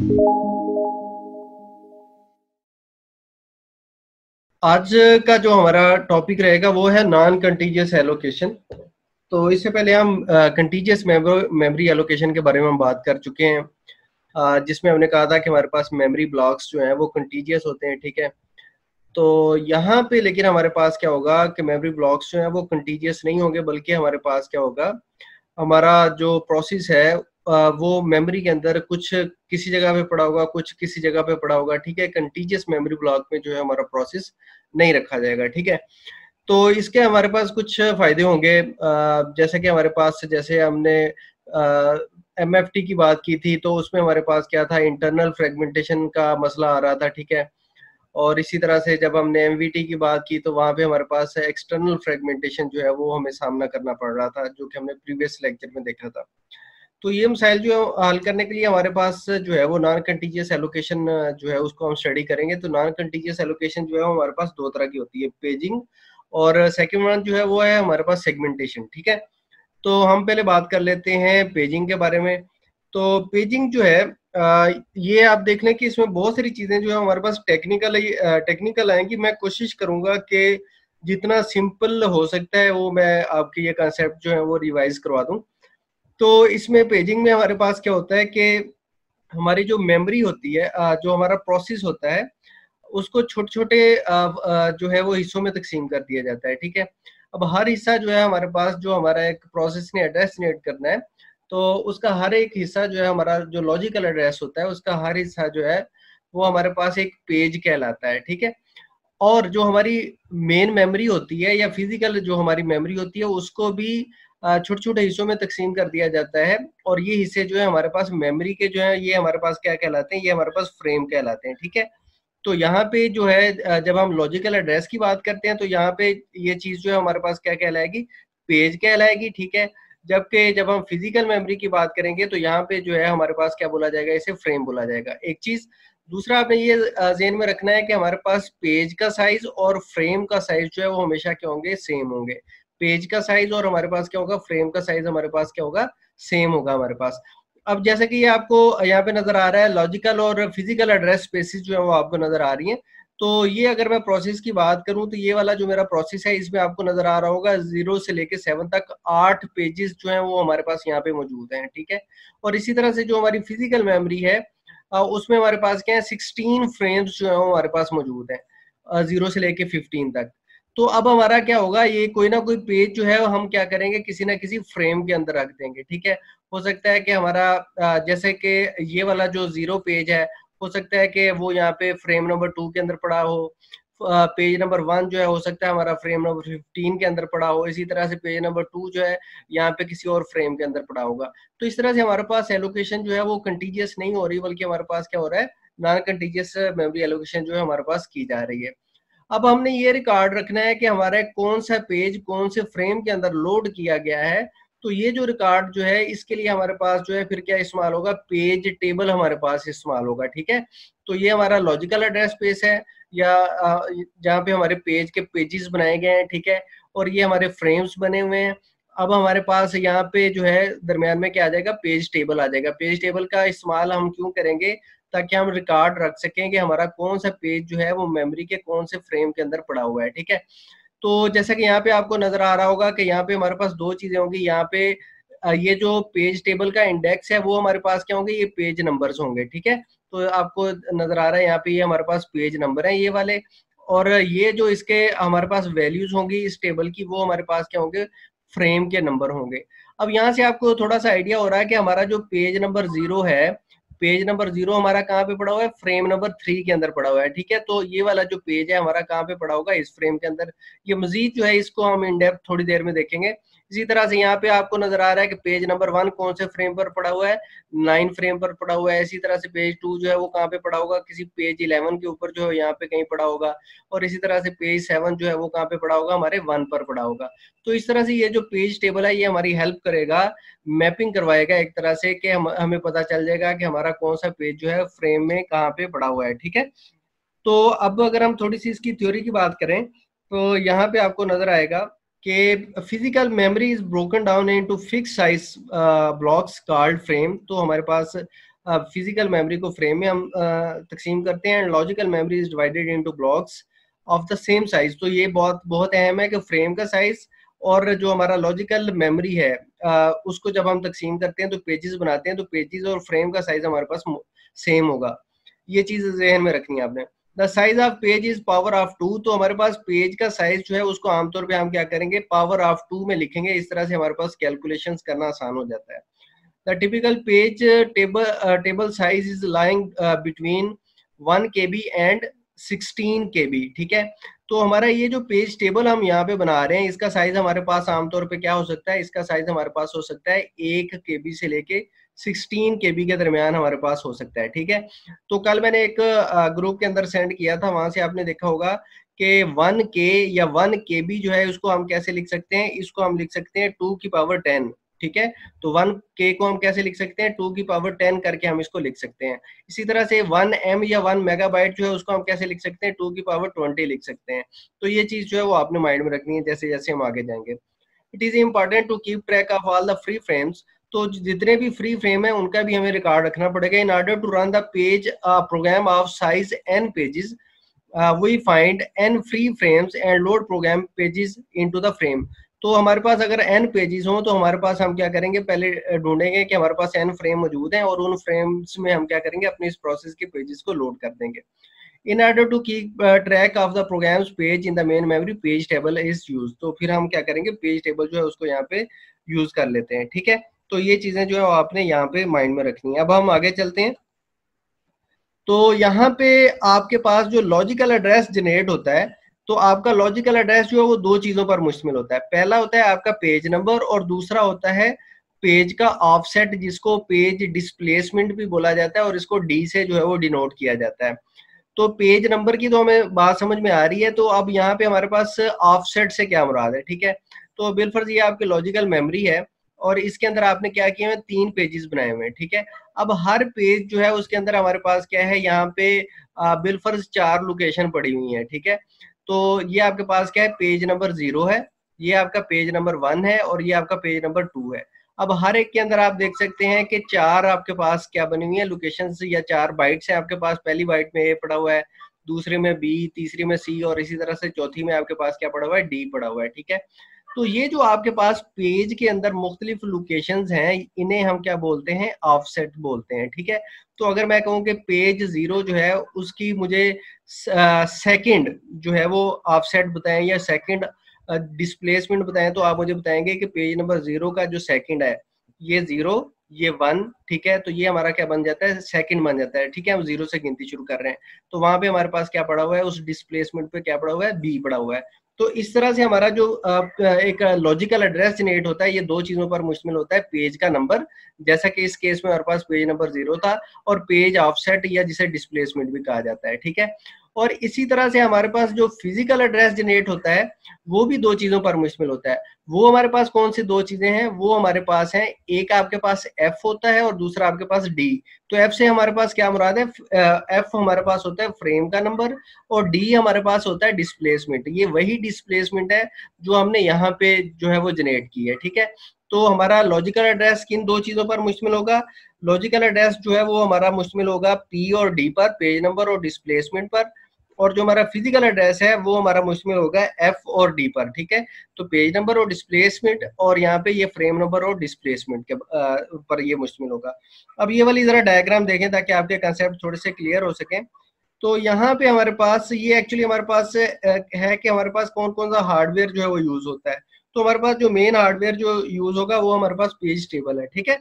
आज का जो हमारा टॉपिक रहेगा वो है नॉन कंटीजियस एलोकेशन। तो इससे पहले हम कंटीजियस मेमोरी एलोकेशन के बारे में हम बात कर चुके हैं, जिसमें हमने कहा था कि हमारे पास मेमोरी ब्लॉक्स जो हैं वो कंटीजियस होते हैं, ठीक है। तो यहाँ पे लेकिन हमारे पास क्या होगा कि मेमोरी ब्लॉक्स जो हैं वो कंटीजियस नहीं होंगे, बल्कि हमारे पास क्या होगा, हमारा जो प्रोसेस है वो मेमोरी के अंदर कुछ किसी जगह पे पड़ा होगा, कुछ किसी जगह पे पड़ा होगा, ठीक है। कंटीजियस मेमोरी ब्लॉक में जो है हमारा प्रोसेस नहीं रखा जाएगा, ठीक है। तो इसके हमारे पास कुछ फायदे होंगे, जैसे कि हमारे पास, जैसे हमने एमएफटी की बात की थी, तो उसमें हमारे पास क्या था, इंटरनल फ्रेगमेंटेशन का मसला आ रहा था, ठीक है। और इसी तरह से जब हमने एमवीटी की बात की तो वहाँ पे हमारे पास एक्सटर्नल फ्रेगमेंटेशन जो है वो हमें सामना करना पड़ रहा था, जो कि हमने प्रीवियस लेक्चर में देखा था। तो ये मसाइल जो है हल करने के लिए हमारे पास जो है वो नॉन कंटीजियस एलोकेशन जो है उसको हम स्टडी करेंगे। तो नॉन कंटीजियस एलोकेशन जो है हमारे पास दो तरह की होती है, पेजिंग, और सेकंड वन जो है वो है हमारे पास सेगमेंटेशन, ठीक है। तो हम पहले बात कर लेते हैं पेजिंग के बारे में। तो पेजिंग जो है ये आप देख लें कि इसमें बहुत सारी चीजें जो है हमारे पास टेक्निकल आएंगी। मैं कोशिश करूंगा कि जितना सिंपल हो सकता है वो मैं आपके ये कंसेप्ट जो है वो रिवाइज करवा दूं। तो इसमें पेजिंग में हमारे पास क्या होता है कि हमारी जो मेमोरी होती है, जो हमारा प्रोसेस होता है, उसको छोटे छोटे जो है वो हिस्सों में तकसीम कर दिया जाता है, ठीक है। अब हर हिस्सा जो है हमारे पास, जो हमारा एक प्रोसेस ने डेस्टिनेट करना है, तो उसका हर एक हिस्सा जो है, हमारा जो लॉजिकल एड्रेस होता है उसका हर हिस्सा जो है वो हमारे पास एक पेज कहलाता है, ठीक है। और जो हमारी मेन मेमोरी होती है या फिजिकल जो हमारी मेमोरी होती है उसको भी छोटे छोटे हिस्सों में तकसीम कर दिया जाता है। और ये हिस्से जो है हमारे पास मेमोरी के जो है ये हमारे पास क्या कहलाते हैं, ये हमारे पास फ्रेम कहलाते हैं, ठीक है। तो यहाँ पे जो है जब हम लॉजिकल एड्रेस की बात करते हैं तो यहाँ पे ये चीज जो है हमारे पास क्या कहलाएगी, पेज कहलाएगी, ठीक है। जबकि जब हम फिजिकल मेमोरी की बात करेंगे तो यहाँ पे जो है हमारे पास क्या बोला जाएगा, इसे फ्रेम बोला जाएगा, एक चीज। दूसरा आपने ये ज़हन में रखना है कि हमारे पास पेज का साइज और फ्रेम का साइज जो है वो हमेशा क्या होंगे, सेम होंगे। पेज का साइज और हमारे पास क्या होगा, फ्रेम का साइज हमारे पास क्या होगा, सेम होगा हमारे पास। अब जैसे कि ये आपको यहाँ पे नजर आ रहा है, लॉजिकल और फिजिकल एड्रेस स्पेसिस जो है वो आपको नजर आ रही हैं। तो ये अगर मैं प्रोसेस की बात करूं तो ये वाला जो मेरा प्रोसेस है इसमें आपको नजर आ रहा होगा 0 से लेके 7 तक 8 पेजेस जो हैं वो हमारे पास यहाँ पे मौजूद हैं, ठीक है। और इसी तरह से जो हमारी फिजिकल मेमोरी है उसमें हमारे पास क्या है, 16 फ्रेम्स जो है वो हमारे पास मौजूद है 0 से लेके 15 तक। तो अब हमारा क्या होगा, ये कोई ना कोई पेज जो है हम क्या करेंगे, किसी ना किसी फ्रेम के अंदर रख देंगे, ठीक है। हो सकता है कि हमारा जैसे कि ये वाला जो 0 पेज है, हो सकता है कि वो यहाँ पे फ्रेम नंबर 2 के अंदर पड़ा हो। पेज नंबर 1 जो है हो सकता है हमारा फ्रेम नंबर 15 के अंदर पड़ा हो। इसी तरह से पेज नंबर 2 जो है यहाँ पे किसी और फ्रेम के अंदर पड़ा होगा। तो इस तरह से हमारे पास एलोकेशन जो है वो कंटीजियस नहीं हो रही, बल्कि हमारे पास क्या हो रहा है, नॉन कंटीजियस मेमोरी एलोकेशन जो है हमारे पास की जा रही है। अब हमने ये रिकॉर्ड रखना है कि हमारा कौन सा पेज कौन से फ्रेम के अंदर लोड किया गया है। तो ये जो रिकॉर्ड जो है इसके लिए हमारे पास जो है फिर क्या इस्तेमाल होगा, पेज टेबल हमारे पास इस्तेमाल होगा, ठीक है। तो ये हमारा लॉजिकल एड्रेस स्पेस है, या जहाँ पे हमारे पेज के पेजेस बनाए गए हैं, ठीक है। और ये हमारे फ्रेम्स बने हुए हैं। अब हमारे पास यहाँ पे जो है दरमियान में क्या आ जाएगा, पेज टेबल आ जाएगा। पेज टेबल का इस्तेमाल हम क्यों करेंगे, ताकि हम रिकॉर्ड रख सकें कि हमारा कौन सा पेज जो है वो मेमोरी के कौन से फ्रेम के अंदर पड़ा हुआ है, ठीक है। तो जैसा कि यहाँ पे आपको नजर आ रहा होगा कि यहाँ पे हमारे पास दो चीजें होंगी। यहाँ पे ये जो पेज टेबल का इंडेक्स है वो हमारे पास क्या होंगे, ये पेज नंबर्स होंगे, ठीक है। तो आपको नजर आ रहा है यहाँ पे ये हमारे पास पेज नंबर है ये वाले। और ये जो इसके हमारे पास वैल्यूज होंगी इस टेबल की, वो हमारे पास क्या होंगे, फ्रेम के नंबर होंगे। अब यहाँ से आपको थोड़ा सा आइडिया हो रहा है कि हमारा जो पेज नंबर 0 है, पेज नंबर 0 हमारा कहाँ पे पड़ा हुआ है, फ्रेम नंबर 3 के अंदर पड़ा हुआ है, ठीक है। तो ये वाला जो पेज है हमारा कहाँ पे पड़ा होगा, इस फ्रेम के अंदर। ये मजीद जो है इसको हम इन डेप्थ थोड़ी देर में देखेंगे। इसी तरह से यहाँ पे आपको नजर आ रहा है कि पेज नंबर 1 कौन से फ्रेम पर पड़ा हुआ है, 9 फ्रेम पर पड़ा हुआ है। इसी तरह से पेज 2 जो है वो कहाँ पे पड़ा होगा, किसी पेज 11 के ऊपर जो है यहाँ पे कहीं पड़ा होगा। और इसी तरह से पेज 7 जो है वो कहाँ पे पड़ा होगा, हमारे 1 पर पड़ा होगा। तो इस तरह से ये जो पेज टेबल है ये हमारी हेल्प करेगा, मैपिंग करवाएगा एक तरह से, कि हमें पता चल जाएगा कि हमारा कौन सा पेज जो है फ्रेम में कहाँ पे पड़ा हुआ है, ठीक है। तो अब अगर हम थोड़ी सी इसकी थ्योरी की बात करें तो यहाँ पे आपको नजर आएगा कि physical memory is broken down into fix size blocks called frame. तो हमारे पास फिजिकल मेमोरी को फ्रेम में हम तकसीम करते हैं। Logical memory is divided into blocks of the same size. तो ये बहुत बहुत अहम है कि फ्रेम का साइज और जो हमारा लॉजिकल मेमोरी है उसको जब हम तकसीम करते हैं तो पेजेस बनाते हैं, तो पेजेस और फ्रेम का साइज हमारे पास सेम होगा। ये चीज जहन में रखनी है आपने। The size of page is power of 2। तो हमारे पास पेज का साइज जो है उसको आमतौर पे हम क्या करेंगे, पावर ऑफ 2 में लिखेंगे। इस तरह से हमारे पास कैलकुलेशंस करना आसान हो जाता है। The typical page table size is lying between 1 KB and 16 KB। ठीक है, तो हमारा ये जो पेज टेबल हम यहाँ पे बना रहे हैं इसका साइज हमारे पास आमतौर पे क्या हो सकता है, इसका साइज हमारे पास हो सकता है 1 KB से लेके 16 KB के दरमियान हमारे पास हो सकता है। ठीक है, तो कल मैंने एक ग्रुप के अंदर सेंड किया था, वहां से आपने देखा होगा कि 1K या 1 KB जो है उसको हम कैसे लिख सकते हैं, इसको हम लिख सकते हैं 2 की पावर 10। ठीक है, तो 1K को हम कैसे लिख सकते हैं, 2 की पावर 10 करके हम इसको लिख सकते हैं। इसी तरह से 1M या 1 मेगाबाइट जो है उसको हम कैसे लिख सकते हैं, 2 की पावर 20 लिख सकते हैं। तो ये चीज जो है वो आपने माइंड में रखनी है जैसे जैसे हम आगे जाएंगे। It is important to keep track of all the free frames. तो जितने भी फ्री फ्रेम है उनका भी हमें रिकॉर्ड रखना पड़ेगा। In order to run the page program of size n pages we find n free frames and load program pages into the frame। तो हमारे पास अगर n पेजेस हों तो हमारे पास हम क्या करेंगे, पहले ढूंढेंगे कि हमारे पास n फ्रेम मौजूद हैं और उन फ्रेम्स में हम क्या करेंगे, अपने इस प्रोसेस के पेजेस को लोड कर देंगे। In order to keep track of the programs page in the main memory page table is use. तो फिर हम क्या करेंगे, पेज टेबल जो है उसको यहाँ पे यूज कर लेते हैं। ठीक है, तो ये चीजें जो है आपने यहाँ पे माइंड में रखनी है। अब हम आगे चलते हैं। तो यहाँ पे आपके पास जो लॉजिकल एड्रेस जनरेट होता है, तो आपका लॉजिकल एड्रेस जो है वो दो चीजों पर मुश्तमिल होता है। पहला होता है आपका पेज नंबर और दूसरा होता है पेज का ऑफसेट, जिसको पेज डिस्प्लेसमेंट भी बोला जाता है और इसको डी से जो है वो डिनोट किया जाता है। तो पेज नंबर की तो हमें बात समझ में आ रही है। तो अब यहाँ पे हमारे पास ऑफसेट से क्या मुराद है। ठीक है, तो बिलफर्ज ये आपकी लॉजिकल मेमोरी है और इसके अंदर आपने क्या किया है, 3 पेजेस बनाए हुए हैं। ठीक है, अब हर पेज जो है उसके अंदर हमारे पास क्या है, यहाँ पे बिलफर्ज 4 लोकेशन पड़ी हुई है। ठीक है, तो ये आपके पास क्या है, पेज नंबर 0 है, ये आपका पेज नंबर 1 है और ये आपका पेज नंबर 2 है। अब हर एक के अंदर आप देख सकते हैं कि 4 आपके पास क्या बनी हुई है, लोकेशंस या 4 बाइट्स है आपके पास। पहली बाइट में ए पड़ा हुआ है, दूसरे में बी, तीसरी में सी और इसी तरह से चौथी में आपके पास क्या पड़ा हुआ है, डी पड़ा हुआ है। ठीक है, तो ये जो आपके पास पेज के अंदर मुख्तलिफ लोकेशंस हैं इन्हें हम क्या बोलते हैं, ऑफसेट बोलते हैं। ठीक है, तो अगर मैं कहूँ कि पेज 0 जो है उसकी मुझे सेकंड जो है वो ऑफसेट बताएं या सेकंड डिस्प्लेसमेंट बताएं, तो आप मुझे बताएंगे कि पेज नंबर 0 का जो सेकंड है ये 0, ये 1। ठीक है, तो ये हमारा क्या बन जाता है, सेकंड बन जाता है। ठीक है, हम 0 से गिनती शुरू कर रहे हैं, तो वहां पे हमारे पास क्या पड़ा हुआ है, उस डिस्प्लेसमेंट पे क्या पड़ा हुआ है, बी पड़ा हुआ है। तो इस तरह से हमारा जो एक लॉजिकल एड्रेस जनरेट होता है ये दो चीजों पर मुश्तमिल होता है। पेज का नंबर, जैसा कि इस केस में हमारे पास पेज नंबर 0 था, और पेज ऑफसेट या जिसे डिस्प्लेसमेंट भी कहा जाता है। ठीक है, और इसी तरह से हमारे पास जो फिजिकल एड्रेस जनरेट होता है वो भी दो चीजों पर मुश्तमिल होता है। वो हमारे पास कौन सी दो चीजें हैं, वो हमारे पास है, एक आपके पास एफ होता है और दूसरा आपके पास डी। तो एफ से हमारे पास क्या मुराद है, एफ हमारे पास होता है फ्रेम का नंबर और डी हमारे पास होता है डिस्प्लेसमेंट। ये वही डिस्प्लेसमेंट है जो हमने यहाँ पे जो है वो जनरेट की है। ठीक है, तो हमारा लॉजिकल एड्रेस किन दो चीजों पर मुश्तमिल होगा, लॉजिकल एड्रेस जो है वो हमारा मुश्तमिल होगा पी और डी पर, पेज नंबर और डिस्प्लेसमेंट पर, और जो हमारा फिजिकल एड्रेस है वो हमारा मुश्तमिल होगा एफ और डी पर। ठीक है, तो पेज नंबर और डिस्प्लेसमेंट और यहाँ पे ये फ्रेम नंबर और डिस्प्लेसमेंट के पर ये मुश्तमिल होगा। अब ये वाली जरा डायग्राम देखें ताकि आपके कंसेप्ट थोड़े से क्लियर हो सके। तो यहाँ पे हमारे पास ये एक्चुअली हमारे पास है कि हमारे पास कौन कौन सा हार्डवेयर जो है वो यूज होता है। तो हमारे पास जो मेन हार्डवेयर जो यूज होगा वो हमारे पास पेज टेबल है। ठीक है,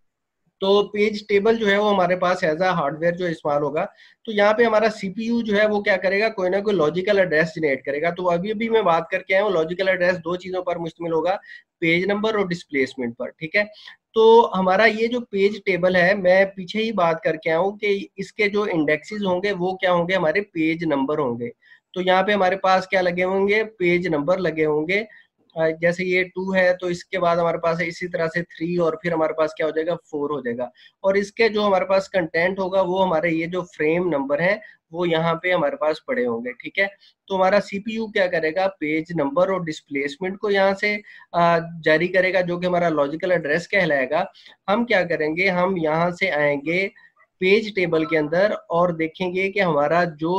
तो पेज टेबल जो है वो हमारे पास एज अ हार्डवेयर जो इस्तेमाल होगा। तो यहाँ पे हमारा सीपीयू जो है वो क्या करेगा, कोई ना कोई लॉजिकल एड्रेस जनरेट करेगा। तो अभी अभी मैं बात करके आया हूँ, लॉजिकल एड्रेस दो चीजों पर मुश्तमिल होगा, पेज नंबर और डिस्प्लेसमेंट पर। ठीक है, तो हमारा ये जो पेज टेबल है, मैं पीछे ही बात करके आया हूँ कि इसके जो इंडेक्सेस होंगे वो क्या होंगे, हमारे पेज नंबर होंगे। तो यहाँ पे हमारे पास क्या लगे होंगे, पेज नंबर लगे होंगे। जैसे ये 2 है तो इसके बाद हमारे पास है इसी तरह से 3 और फिर हमारे पास क्या हो जाएगा, 4 हो जाएगा। और इसके जो हमारे पास कंटेंट होगा वो हमारे ये जो फ्रेम नंबर है वो यहाँ पे हमारे पास पड़े होंगे। ठीक है, तो हमारा सीपीयू क्या करेगा, पेज नंबर और डिस्प्लेसमेंट को यहाँ से जारी करेगा, जो कि हमारा लॉजिकल एड्रेस कहलाएगा। हम क्या करेंगे, हम यहाँ से आएंगे पेज टेबल के अंदर और देखेंगे कि हमारा जो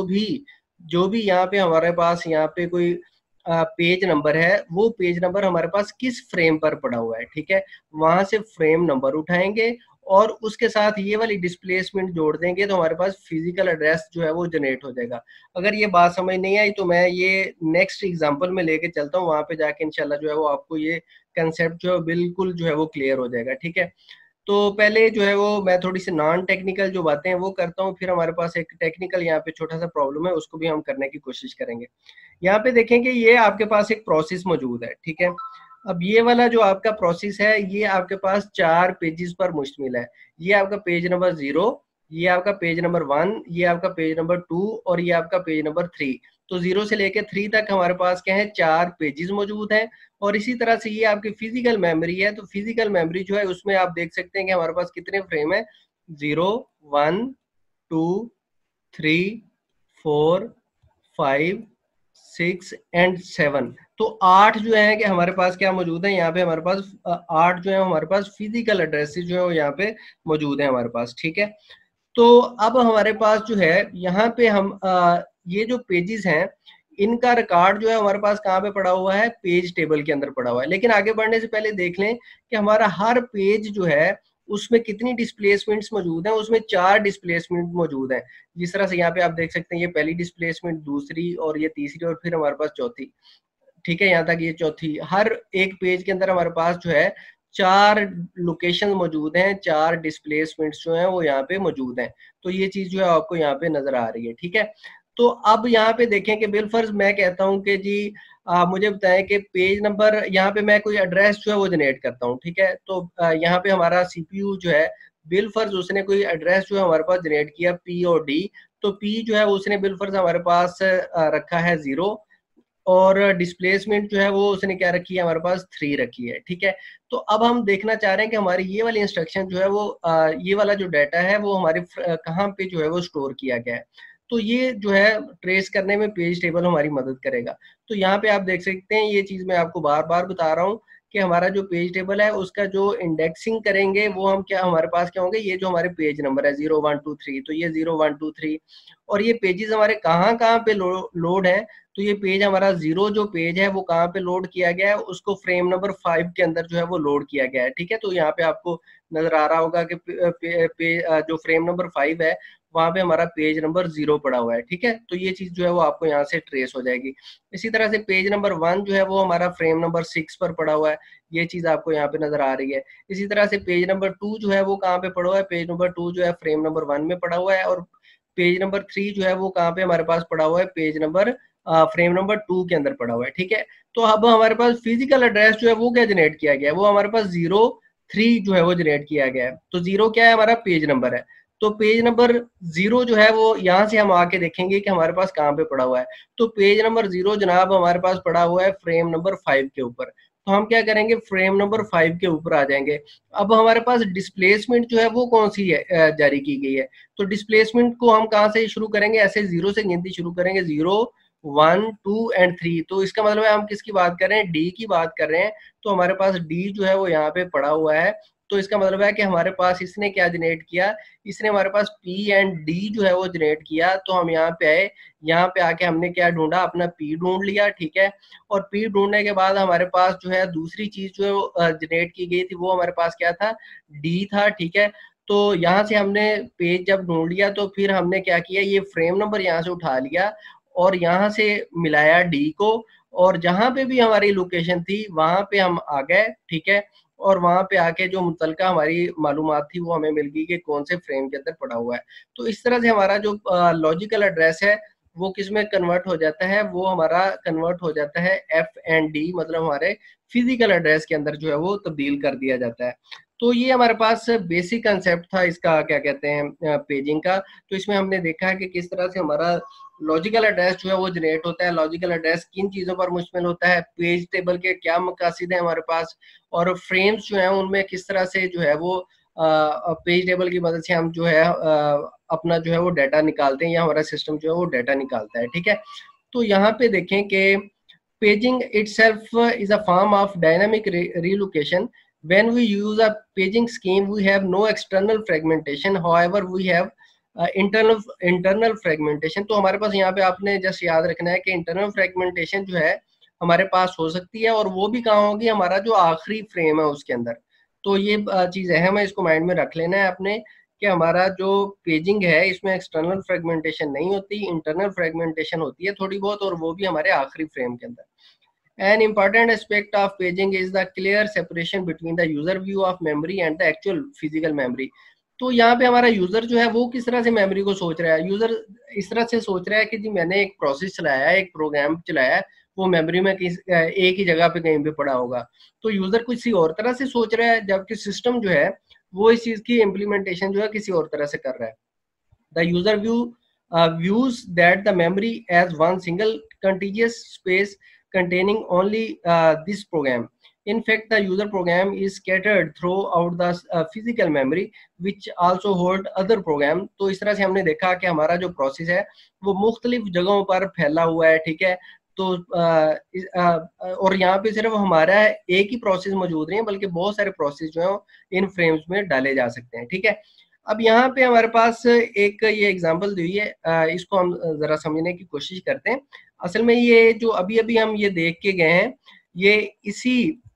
भी यहाँ पे हमारे पास यहाँ पे कोई पेज नंबर है, वो पेज नंबर हमारे पास किस फ्रेम पर पड़ा हुआ है, ठीक है। वहां से फ्रेम नंबर उठाएंगे और उसके साथ ये वाली डिस्प्लेसमेंट जोड़ देंगे तो हमारे पास फिजिकल एड्रेस जो है वो जनरेट हो जाएगा। अगर ये बात समझ नहीं आई तो मैं ये नेक्स्ट एग्जांपल में लेके चलता हूँ, वहां पे जाके इंशाल्लाह जो है वो आपको ये कंसेप्ट जो है बिल्कुल जो है वो क्लियर हो जाएगा, ठीक है। तो पहले जो है वो मैं थोड़ी सी नॉन टेक्निकल जो बातें हैं वो करता हूँ, फिर हमारे पास एक टेक्निकल यहाँ पे छोटा सा प्रॉब्लम है, उसको भी हम करने की कोशिश करेंगे। यहाँ पे देखेंगे ये आपके पास एक प्रोसेस मौजूद है, ठीक है। अब ये वाला जो आपका प्रोसेस है ये आपके पास 4 पेजेस पर मुश्तमिल है। ये आपका पेज नंबर 0, ये आपका पेज नंबर 1, ये आपका पेज नंबर 2 और ये आपका पेज नंबर 3। तो 0 से लेकर 3 तक हमारे पास क्या है, 4 पेजेस मौजूद हैं। और इसी तरह से ये आपकी फिजिकल मेमोरी है, तो फिजिकल मेमोरी जो है उसमें आप देख सकते हैं कि हमारे पास कितने फ्रेम है, 0, 1, 2, 3, 4, 5, 6 एंड 7। तो 8 जो है कि हमारे पास क्या मौजूद है, यहाँ पे हमारे पास 8 जो है हमारे पास फिजिकल एड्रेसेस जो है वो यहाँ पे मौजूद है हमारे पास, ठीक है। तो अब हमारे पास जो है यहाँ पे हम ये जो पेजेस हैं इनका रिकॉर्ड जो है हमारे पास कहाँ पे पड़ा हुआ है, पेज टेबल के अंदर पड़ा हुआ है। लेकिन आगे बढ़ने से पहले देख लें कि हमारा हर पेज जो है उसमें कितनी डिस्प्लेसमेंट्स मौजूद हैं। उसमें 4 डिस्प्लेसमेंट मौजूद हैं। जिस तरह से यहाँ पे आप देख सकते हैं, ये पहली डिस्प्लेसमेंट, दूसरी और ये तीसरी और फिर हमारे पास चौथी, ठीक है। यहाँ तक ये चौथी। हर एक पेज के अंदर हमारे पास जो है 4 लोकेशन मौजूद हैं, 4 डिस्प्लेसमेंट्स जो हैं वो यहाँ पे मौजूद हैं। तो ये चीज जो है आपको यहाँ पे नजर आ रही है, ठीक है। तो अब यहाँ पे देखें कि बिलफर्ज मैं कहता हूँ कि जी मुझे बताएं कि पेज नंबर, यहाँ पे मैं कोई एड्रेस जो है वो जनरेट करता हूँ, ठीक है। तो यहाँ पे हमारा सीपीयू जो है बिलफर्ज उसने कोई एड्रेस जो है हमारे पास जनरेट किया, पी और डी। तो पी जो है उसने बिलफर्ज हमारे पास रखा है 0 और डिस्प्लेसमेंट जो है वो उसने क्या रखी है, हमारे पास 3 रखी है, ठीक है। तो अब हम देखना चाह रहे हैं कि हमारी ये वाली इंस्ट्रक्शन जो है वो ये वाला जो डाटा है वो हमारे कहाँ पे जो है वो स्टोर किया गया है। तो ये जो है ट्रेस करने में पेज टेबल हमारी मदद करेगा। तो यहाँ पे आप देख सकते हैं, ये चीज मैं आपको बार बार बता रहा हूँ कि हमारा जो पेज टेबल है उसका जो इंडेक्सिंग करेंगे वो हम क्या, हमारे पास क्या होंगे, ये जो हमारे पेज नंबर है 0, 1, 2, 3, तो ये 0, 1, 2, 3। और ये पेजेस हमारे कहाँ कहाँ पे लोड है, तो ये पेज हमारा 0 जो पेज है वो कहाँ पे लोड किया गया है, उसको फ्रेम नंबर 5 के अंदर जो है वो लोड किया गया है, ठीक है। तो यहाँ पे आपको नजर आ रहा होगा कि जो फ्रेम नंबर 5 है वहां पे हमारा पेज नंबर 0 पड़ा हुआ है, ठीक है। तो ये चीज जो है वो आपको यहाँ से ट्रेस हो जाएगी। इसी तरह से पेज नंबर 1 जो है वो हमारा फ्रेम नंबर 6 पर पड़ा हुआ है, ये चीज आपको यहाँ पे नजर आ रही है। इसी तरह से पेज नंबर 2 जो है वो कहाँ पे पड़ा हुआ है, पेज नंबर 2 जो है फ्रेम नंबर 1 में पड़ा हुआ है। और पेज नंबर 3 जो है वो कहाँ पे हमारे पास पड़ा हुआ है, पेज नंबर फ्रेम नंबर 2 के अंदर पड़ा हुआ है, ठीक है। तो अब हमारे पास फिजिकल एड्रेस जो है वो क्या जनरेट किया गया है, वो हमारे पास 0, 3 जो है वो जनरेट किया गया है। तो 0 क्या है, हमारा पेज नंबर है। तो पेज नंबर 0 जो है वो यहाँ से हम आके देखेंगे कि हमारे पास कहाँ पे पड़ा हुआ है। तो पेज नंबर 0 जनाब हमारे पास पड़ा हुआ है फ्रेम नंबर 5 के ऊपर। तो हम क्या करेंगे, फ्रेम नंबर 5 के ऊपर आ जाएंगे। अब हमारे पास डिस्प्लेसमेंट जो है वो कौन सी है, जारी की गई है। तो डिस्प्लेसमेंट को हम कहाँ से शुरू करेंगे, ऐसे 0 से गिनती शुरू करेंगे, 0, 1, 2 एंड 3। तो इसका मतलब है हम किसकी बात कर रहे हैं, डी की बात कर रहे हैं। तो हमारे पास डी जो है वो यहाँ पे पड़ा हुआ है। तो इसका मतलब है कि हमारे पास इसने क्या जनरेट किया, इसने हमारे पास पी एंड डी जो है वो जनरेट किया। तो हम यहाँ पे आए, यहाँ पे आके हमने क्या ढूंढा, अपना पी ढूंढ लिया, ठीक है। और पी ढूंढने के बाद हमारे पास जो है दूसरी चीज जो जनरेट की गई थी वो हमारे पास क्या था, डी था, ठीक है। तो यहाँ से हमने पेज जब ढूंढ लिया तो फिर हमने क्या किया, ये फ्रेम नंबर यहाँ से उठा लिया और यहाँ से मिलाया डी को। और जहां पे भी हमारी लोकेशन थी वहां पे हम आ गए, ठीक है। और वहां पे आके जो मुतलका हमारी मालूमात थी वो हमें मिल गई कि कौन से फ्रेम के अंदर पड़ा हुआ है। तो इस तरह से हमारा जो लॉजिकल एड्रेस है वो किस में कन्वर्ट हो जाता है, वो हमारा कन्वर्ट हो जाता है एफ एंड डी, मतलब हमारे फिजिकल एड्रेस के अंदर जो है वो तब्दील कर दिया जाता है। तो ये हमारे पास बेसिक कंसेप्ट था इसका, क्या कहते हैं, पेजिंग का। तो इसमें हमने देखा है कि किस तरह से हमारा लॉजिकल एड्रेस जो है वो जनरेट होता है। लॉजिकल एड्रेस किन चीज़ों पर मुश्तमिल होता है, पेज टेबल के क्या मकासद है हमारे पास, और फ्रेम्स जो है उनमें किस तरह से जो है वो पेज टेबल की मदद से हम जो है अपना जो है वो डाटा निकालते हैं, या हमारा सिस्टम जो है वो डाटा निकालता है, ठीक है। तो यहाँ पे देखें कि paging itself is a form of dynamic relocation When we use a paging scheme, we have no external fragmentation. However, we have internal fragmentation. तो हमारे पास यहाँ पे आपने जस्ट याद रखना है कि इंटरनल फ्रेगमेंटेशन जो है हमारे पास हो सकती है, और वो भी कहाँ होगी, हमारा जो आखिरी फ्रेम है उसके अंदर. तो ये चीज़ अहम है, इसको माइंड में रख लेना है आपने कि हमारा जो पेजिंग है इसमें एक्सटर्नल फ्रेगमेंटेशन नहीं होती, इंटरनल फ्रेगमेंटेशन होती है थोड़ी बहुत, और वो भी हमारे आखिरी फ्रेम के अंदर. An important aspect of paging is the clear separation between the user view of memory and the actual physical memory. तो यहाँ पे हमारा यूजर जो है वो किस तरह से मेमोरी को सोच रहा है. यूजर इस तरह से सोच रहा है कि जी मैंने एक प्रोसेस चलाया है, एक प्रोग्राम चलाया है, वो मेमोरी में एक ही जगह पे कहीं पे पड़ा होगा. तो यूजर किसी और तरह से सोच रहा है, जबकि सिस्टम जो है वो इस चीज की इम्प्लीमेंटेशन जो है किसी और तरह से कर रहा है. The user views that the memory as one single contiguous space containing only this program. In fact, the user program is scattered throughout the physical memory, which also hold other program. तो इस तरह से हमने देखा कि हमारा जो process है वो मुख्तलिफ जगहों पर फैला हुआ है. ठीक है, तो और यहाँ पे सिर्फ हमारा एक ही प्रोसेस मौजूद नहीं है, बल्कि बहुत सारे प्रोसेस जो है इन फ्रेम्स में डाले जा सकते हैं. ठीक है, अब यहाँ पे हमारे पास एक ये एग्जांपल दी हुई है, इसको हम जरा समझने की कोशिश करते हैं. असल में ये जो अभी अभी हम ये देख के गए हैं, ये इसी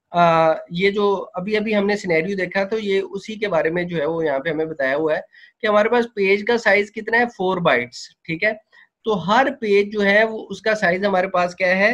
ये जो अभी अभी हमने सिनेरियो देखा, तो ये उसी के बारे में जो है वो यहाँ पे हमें बताया हुआ है कि हमारे पास पेज का साइज कितना है, 4 बाइट्स. ठीक है, तो हर पेज जो है वो उसका साइज हमारे पास क्या है,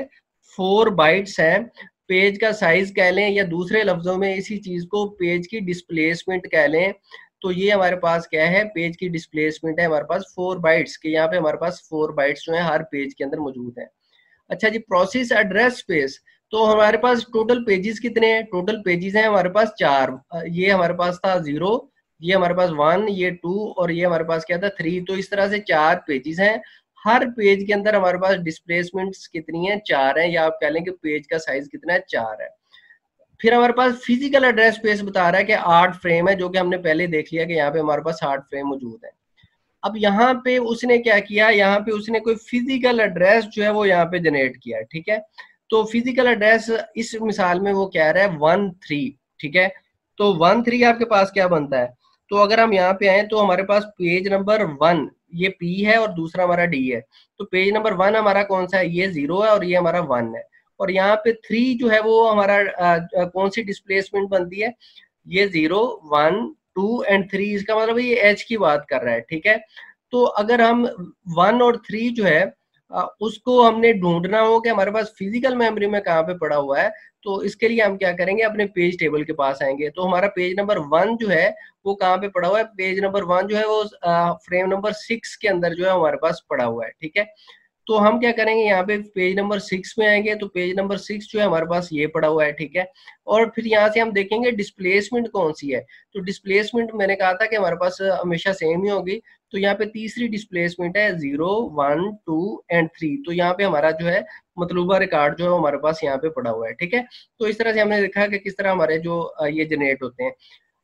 4 बाइट्स है. पेज का साइज कह लें, या दूसरे लफ्जों में इसी चीज को पेज की डिस्प्लेसमेंट कह लें. तो ये हमारे पास क्या है, पेज की डिस्प्लेसमेंट है हमारे पास 4 बाइट्स के. यहाँ पे हमारे पास 4 बाइट्स जो है हर पेज के अंदर मौजूद है. अच्छा जी, प्रोसेस एड्रेस स्पेस. तो हमारे पास टोटल पेजेस कितने हैं, टोटल पेजेस हैं हमारे पास 4. ये हमारे पास था 0, ये हमारे पास 1, ये 2, और ये हमारे पास क्या था 3. तो इस तरह से 4 पेजेस हैं. हर पेज के अंदर हमारे पास डिस्प्लेसमेंट्स कितनी है, 4 है, या आप कह लें कि पेज का साइज कितना है, 4 है. फिर हमारे पास फिजिकल एड्रेस स्पेस बता रहा है कि 8 फ्रेम है, जो कि हमने पहले देख लिया कि यहाँ पे हमारे पास 8 फ्रेम मौजूद है. अब यहाँ पे उसने क्या किया, यहाँ पे उसने कोई फिजिकल एड्रेस जो है वो यहाँ पे जनरेट किया. ठीक है, तो फिजिकल एड्रेस इस मिसाल में वो कह रहा है 13. ठीक है, तो 13 आपके पास क्या बनता है, तो अगर हम यहाँ पे आए तो हमारे पास पेज नंबर 1 ये P है और दूसरा हमारा D है. तो पेज नंबर 1 हमारा कौन सा है, ये 0 है, और ये हमारा 1 है. और यहाँ पे 3 जो है वो हमारा कौन सी डिस्प्लेसमेंट बनती है, ये 0, 1, 2 एंड 3. इसका मतलब ये H की बात कर रहा है. ठीक है, तो अगर हम 1 और 3 जो है उसको हमने ढूंढना हो कि हमारे पास फिजिकल मेमोरी में कहाँ पे पड़ा हुआ है, तो इसके लिए हम क्या करेंगे, अपने पेज टेबल के पास आएंगे. तो हमारा पेज नंबर 1 जो है वो कहाँ पे पड़ा हुआ है, पेज नंबर 1 जो है वो फ्रेम नंबर 6 के अंदर जो है हमारे पास पड़ा हुआ है. ठीक है, तो हम क्या करेंगे, यहाँ पे पेज नंबर 6 में आएंगे, तो पेज नंबर 6 जो है हमारे पास ये पड़ा हुआ है. ठीक है, और फिर यहाँ से हम देखेंगे डिस्प्लेसमेंट कौन सी है. तो डिस्प्लेसमेंट मैंने कहा था कि हमारे पास हमेशा सेम ही होगी. तो यहाँ पे तीसरी डिस्प्लेसमेंट है 0, 1, 2 एंड 3. तो यहाँ पे हमारा जो है मतलूबा रिकॉर्ड जो है हमारे पास यहाँ पे पड़ा हुआ है. ठीक है, तो इस तरह से हमने देखा कि किस तरह हमारे जो ये जनरेट होते हैं,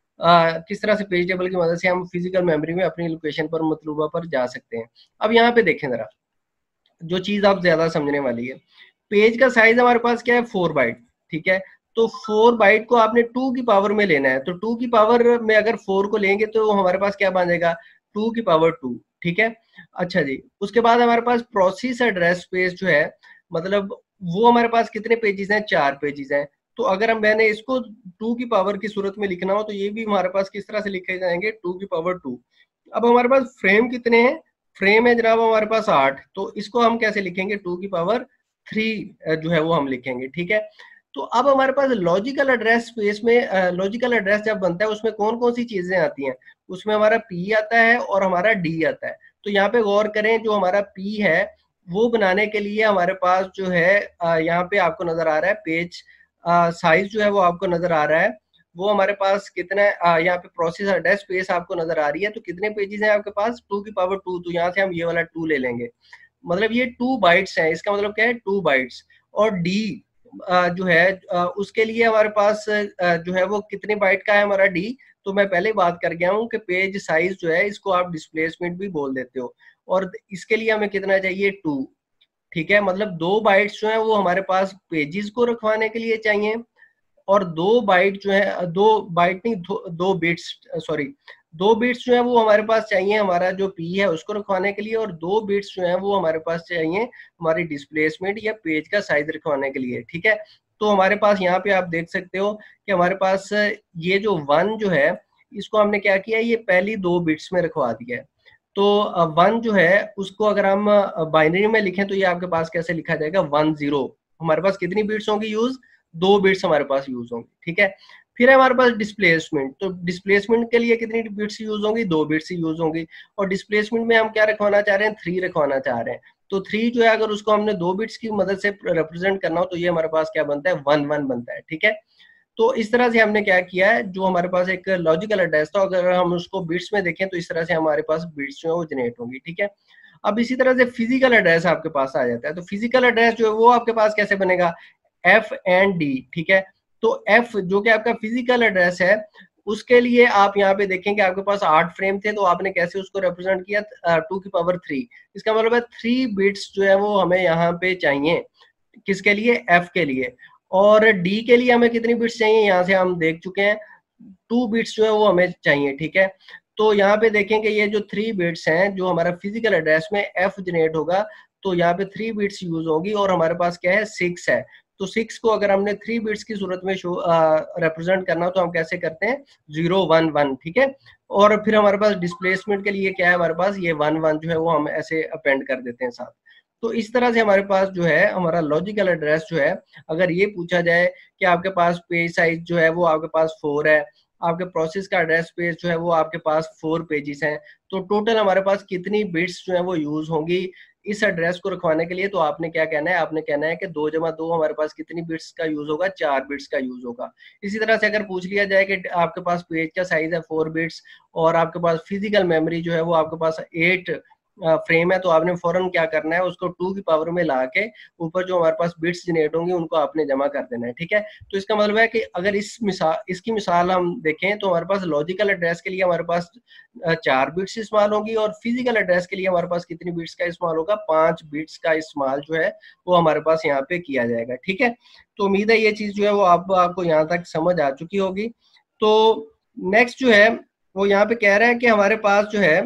किस तरह से पेज टेबल की मदद से हम फिजिकल मेमोरी में अपनी लोकेशन पर मतलूबा पर जा सकते हैं. अब यहाँ पे देखें जरा, जो चीज आप ज्यादा समझने वाली है, पेज का साइज हमारे पास क्या है, 4 बाइट. ठीक है, तो 4 बाइट को आपने 2 की पावर में लेना है. तो 2 की पावर में अगर 4 को लेंगे तो हमारे पास क्या बन जाएगा, 2 की पावर 2. ठीक है, अच्छा जी, उसके बाद हमारे पास प्रोसेस एड्रेस स्पेस जो है, मतलब वो हमारे पास कितने पेजेस हैं, 4 पेजेस हैं. तो अगर हम मैंने इसको 2 की पावर की सूरत में लिखना हो तो ये भी हमारे पास किस तरह से लिखे जाएंगे, 2 की पावर 2. अब हमारे पास फ्रेम कितने हैं, फ्रेम है जनाब हमारे पास 8. तो इसको हम कैसे लिखेंगे, 2 की पावर 3 जो है वो हम लिखेंगे. ठीक है, तो अब हमारे पास लॉजिकल एड्रेस स्पेस में लॉजिकल एड्रेस जब बनता है उसमें कौन कौन सी चीजें आती हैं, उसमें हमारा P आता है और हमारा D आता है. तो यहाँ पे गौर करें, जो हमारा P है वो बनाने के लिए हमारे पास जो है यहाँ पे आपको नजर आ रहा है पेज साइज जो है वो आपको नजर आ रहा है, वो हमारे पास कितना है, यहाँ पे प्रोसेस एड्रेस स्पेस आपको नजर आ रही है. तो कितने पेजेस हैं आपके पास, 2 की पावर 2. तो यहाँ से हम ये वाला 2 ले लेंगे, मतलब ये 2 बाइट्स है. इसका मतलब क्या है, 2 बाइट्स. और D जो है उसके लिए हमारे पास जो है वो कितने बाइट का है हमारा D. तो मैं पहले बात कर गया हूँ कि पेज साइज जो है इसको आप डिस्प्लेसमेंट भी बोल देते हो, और इसके लिए हमें कितना चाहिए, 2. ठीक है, मतलब 2 बाइट्स जो है वो हमारे पास पेजेस को रखवाने के लिए चाहिए, और 2 बाइट जो है, 2 बाइट नहीं, 2 बिट्स, सॉरी 2 बिट्स जो है वो हमारे पास चाहिए हमारा जो पी है उसको रखवाने के लिए, और 2 बिट्स जो है वो हमारे पास चाहिए हमारी डिस्प्लेसमेंट या पेज का साइज रखवाने के लिए। ठीक है, तो हमारे पास यहाँ पे आप देख सकते हो कि हमारे पास ये जो 1 जो है इसको हमने क्या किया, ये पहली 2 बिट्स में रखवा दिया है। तो 1 जो है उसको अगर हम बाइनरी में लिखें तो ये आपके पास कैसे लिखा जाएगा, 1 0। हमारे पास कितनी बिट्स होंगी यूज, 2 बिट्स हमारे पास यूज होंगी। ठीक है, फिर है हमारे पास डिस्प्लेसमेंट, तो डिस्प्लेसमेंट के लिए कितनी बिट्स यूज होंगी, 2 बिट्स यूज होंगी। और डिस्प्लेसमेंट में हम क्या रखवाना चाह रहे हैं, 3 रखवाना चाह रहे हैं। तो 3 जो है अगर उसको हमने 2 बिट्स की मदद से रिप्रेजेंट करना हो तो ये हमारे पास क्या बनता है, 1 1 बनता है। ठीक है, तो इस तरह से हमने क्या किया है, जो हमारे पास एक लॉजिकल एड्रेस था अगर हम उसको बिट्स में देखें तो इस तरह से हमारे पास बिट्स जो है वो जनरेट होंगी। ठीक है, अब इसी तरह से फिजिकल एड्रेस आपके पास आ जाता है। तो फिजिकल एड्रेस जो है वो आपके पास कैसे बनेगा, एफ एंड डी। ठीक है, तो एफ जो कि आपका फिजिकल एड्रेस है उसके लिए आप यहाँ पे देखेंगे आपके पास 8 फ्रेम थे, तो आपने कैसे उसको रिप्रेजेंट किया, 2 की पावर 3। इसका मतलब है 3 बिट्स जो है वो हमें यहाँ पे चाहिए, किसके लिए, एफ के लिए। और डी के लिए हमें कितनी बिट्स चाहिए, यहाँ से हम देख चुके हैं 2 बिट्स जो है वो हमें चाहिए। ठीक है, तो यहाँ पे देखेंगे ये जो 3 बिट्स हैं जो हमारा फिजिकल एड्रेस में एफ जनरेट होगा, तो यहाँ पे 3 बिट्स यूज होंगी और हमारे पास क्या है, 6 है। तो 6 को अगर हमने 3 बिट्स की सूरत में रिप्रेजेंट करना हो तो हम कैसे करते हैं, 0 1 1। ठीक है, और फिर हमारे पास डिस्प्लेसमेंट के लिए क्या है, हमारे पास ये 1 1 जो है वो हम ऐसे अपेंड कर देते हैं साथ। तो इस तरह से हमारे पास जो है हमारा लॉजिकल एड्रेस जो है, अगर ये पूछा जाए कि आपके पास पेज साइज जो है वो आपके पास 4 है, आपके प्रोसेस का एड्रेस पेज जो है वो आपके पास 4 पेजेस हैं, तो टोटल हमारे पास कितनी बिट्स जो है वो यूज होंगी इस एड्रेस को रखवाने के लिए, तो आपने क्या कहना है, आपने कहना है कि 2 × 2 हमारे पास कितनी बिट्स का यूज होगा, 4 बिट्स का यूज होगा। इसी तरह से अगर पूछ लिया जाए कि आपके पास पेज का साइज है 4 बिट्स और आपके पास फिजिकल मेमोरी जो है वो आपके पास 8 फ्रेम है, तो आपने फौरन क्या करना है, उसको 2 की पावर में ला के ऊपर जो हमारे पास बिट्स जनरेट होंगी उनको आपने जमा कर देना है। ठीक है, तो इसका मतलब है कि अगर इसकी मिसाल हम देखें तो हमारे पास लॉजिकल एड्रेस के लिए हमारे पास 4 बिट्स इस्तेमाल होंगी और फिजिकल एड्रेस के लिए हमारे पास कितनी बिट्स का इस्तेमाल होगा, 5 बिट्स का इस्तेमाल जो है वो हमारे पास यहाँ पे किया जाएगा। ठीक है, तो उम्मीद है ये चीज जो है वो आपको यहाँ तक समझ आ चुकी होगी। तो नेक्स्ट जो है वो यहाँ पे कह रहा है कि हमारे पास जो है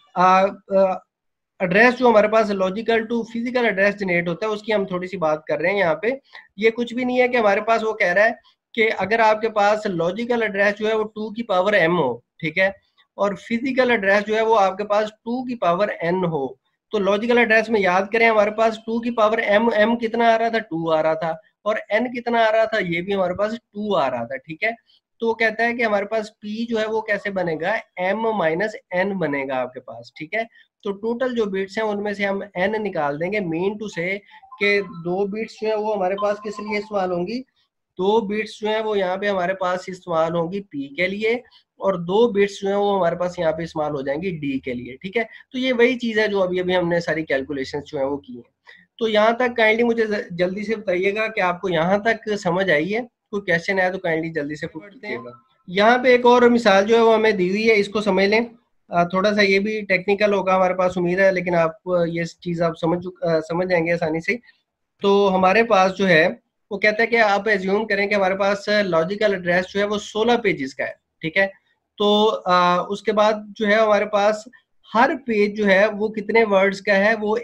एड्रेस जो हमारे पास logical to physical address generate होता है उसकी हम थोड़ी सी बात कर रहे हैं यहाँ पे। ये कुछ भी नहीं है कि हमारे पास वो कह रहा है कि अगर आपके पास लॉजिकल एड्रेस जो है वो 2 की पावर m हो, ठीक है, और फिजिकल एड्रेस जो है वो आपके पास 2 की पावर n हो, तो लॉजिकल एड्रेस में याद करें हमारे पास 2 की पावर m कितना आ रहा था, 2 आ रहा था, और n कितना आ रहा था, ये भी हमारे पास 2 आ रहा था। ठीक है, तो कहता है कि हमारे पास p जो है वो कैसे बनेगा, m - n बनेगा आपके पास। ठीक है, तो टोटल जो बिट्स हैं उनमें से हम n निकाल देंगे, मीन टू से कि 2 बिट्स जो है वो हमारे पास किस लिए इस्तेमाल होंगी, 2 बिट्स जो है वो यहाँ पे हमारे पास इस्तेमाल होंगी p के लिए, और 2 बिट्स जो है वो हमारे पास यहाँ पे इस्तेमाल हो जाएंगी d के लिए। ठीक है, तो ये वही चीज है जो अभी अभी हमने सारी कैलकुलेशन जो है वो की है। तो यहाँ तक काइंडली मुझे जल्दी से बताइएगा कि आपको यहाँ तक समझ आई है, कोई क्वेश्चन है तो काइंडली जल्दी से पूछ लीजिएगा। यहाँ पे एक और मिसाल जो है वो हमें दी हुई है, इसको समझ लें। थोड़ा सा ये भी टेक्निकल होगा हमारे पास, उम्मीद है, लेकिन आप ये चीज आप समझ जाएंगे आसानी से। तो हमारे पास जो है वो कहता है कि आप एज्यूम करें कि हमारे पास लॉजिकल एड्रेस जो है वो 16 पेजेस का है। ठीक है, तो उसके बाद जो है हमारे पास हर पेज जो है वो कितने वर्ड्स का है, वो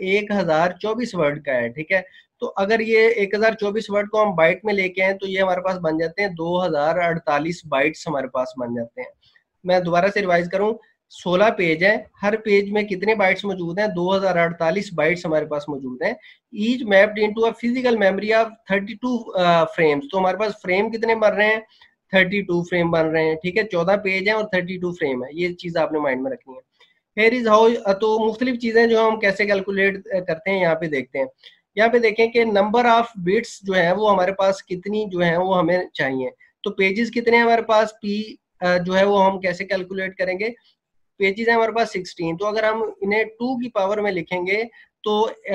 1024 वर्ड का है। ठीक है, तो अगर ये 1024 वर्ड को हम बाइट में लेके आए तो ये हमारे पास बन जाते हैं 2048 बाइट्स हमारे पास बन जाते हैं। मैं दोबारा से रिवाइज करूं, 16 पेज है, हर पेज में कितने बाइट्स मौजूद हैं, 2048 बाइट्स हमारे पास मौजूद हैं। Each mapped into a physical memory of 32 frames, तो हमारे पास फ्रेम कितने बन रहे हैं, 32 फ्रेम बन रहे हैं। ठीक है, 14 पेज है और 32 फ्रेम है, ये चीज आपने माइंड में रखनी है। हेयर इज हाउ, तो मुख्तलिफ चीजें जो हम कैसे कैलकुलेट करते हैं यहाँ पे देखते हैं। यहाँ पे देखें कि नंबर ऑफ बिट्स जो है वो हमारे पास कितनी जो है वो हमें चाहिए। तो पेजेस कितने हैं हमारे पास, पी जो है वो हम कैसे कैलकुलेट करेंगे, पेजेस है हमारे पास 16, तो अगर हम इन्हें 2 की पावर में लिखेंगे तो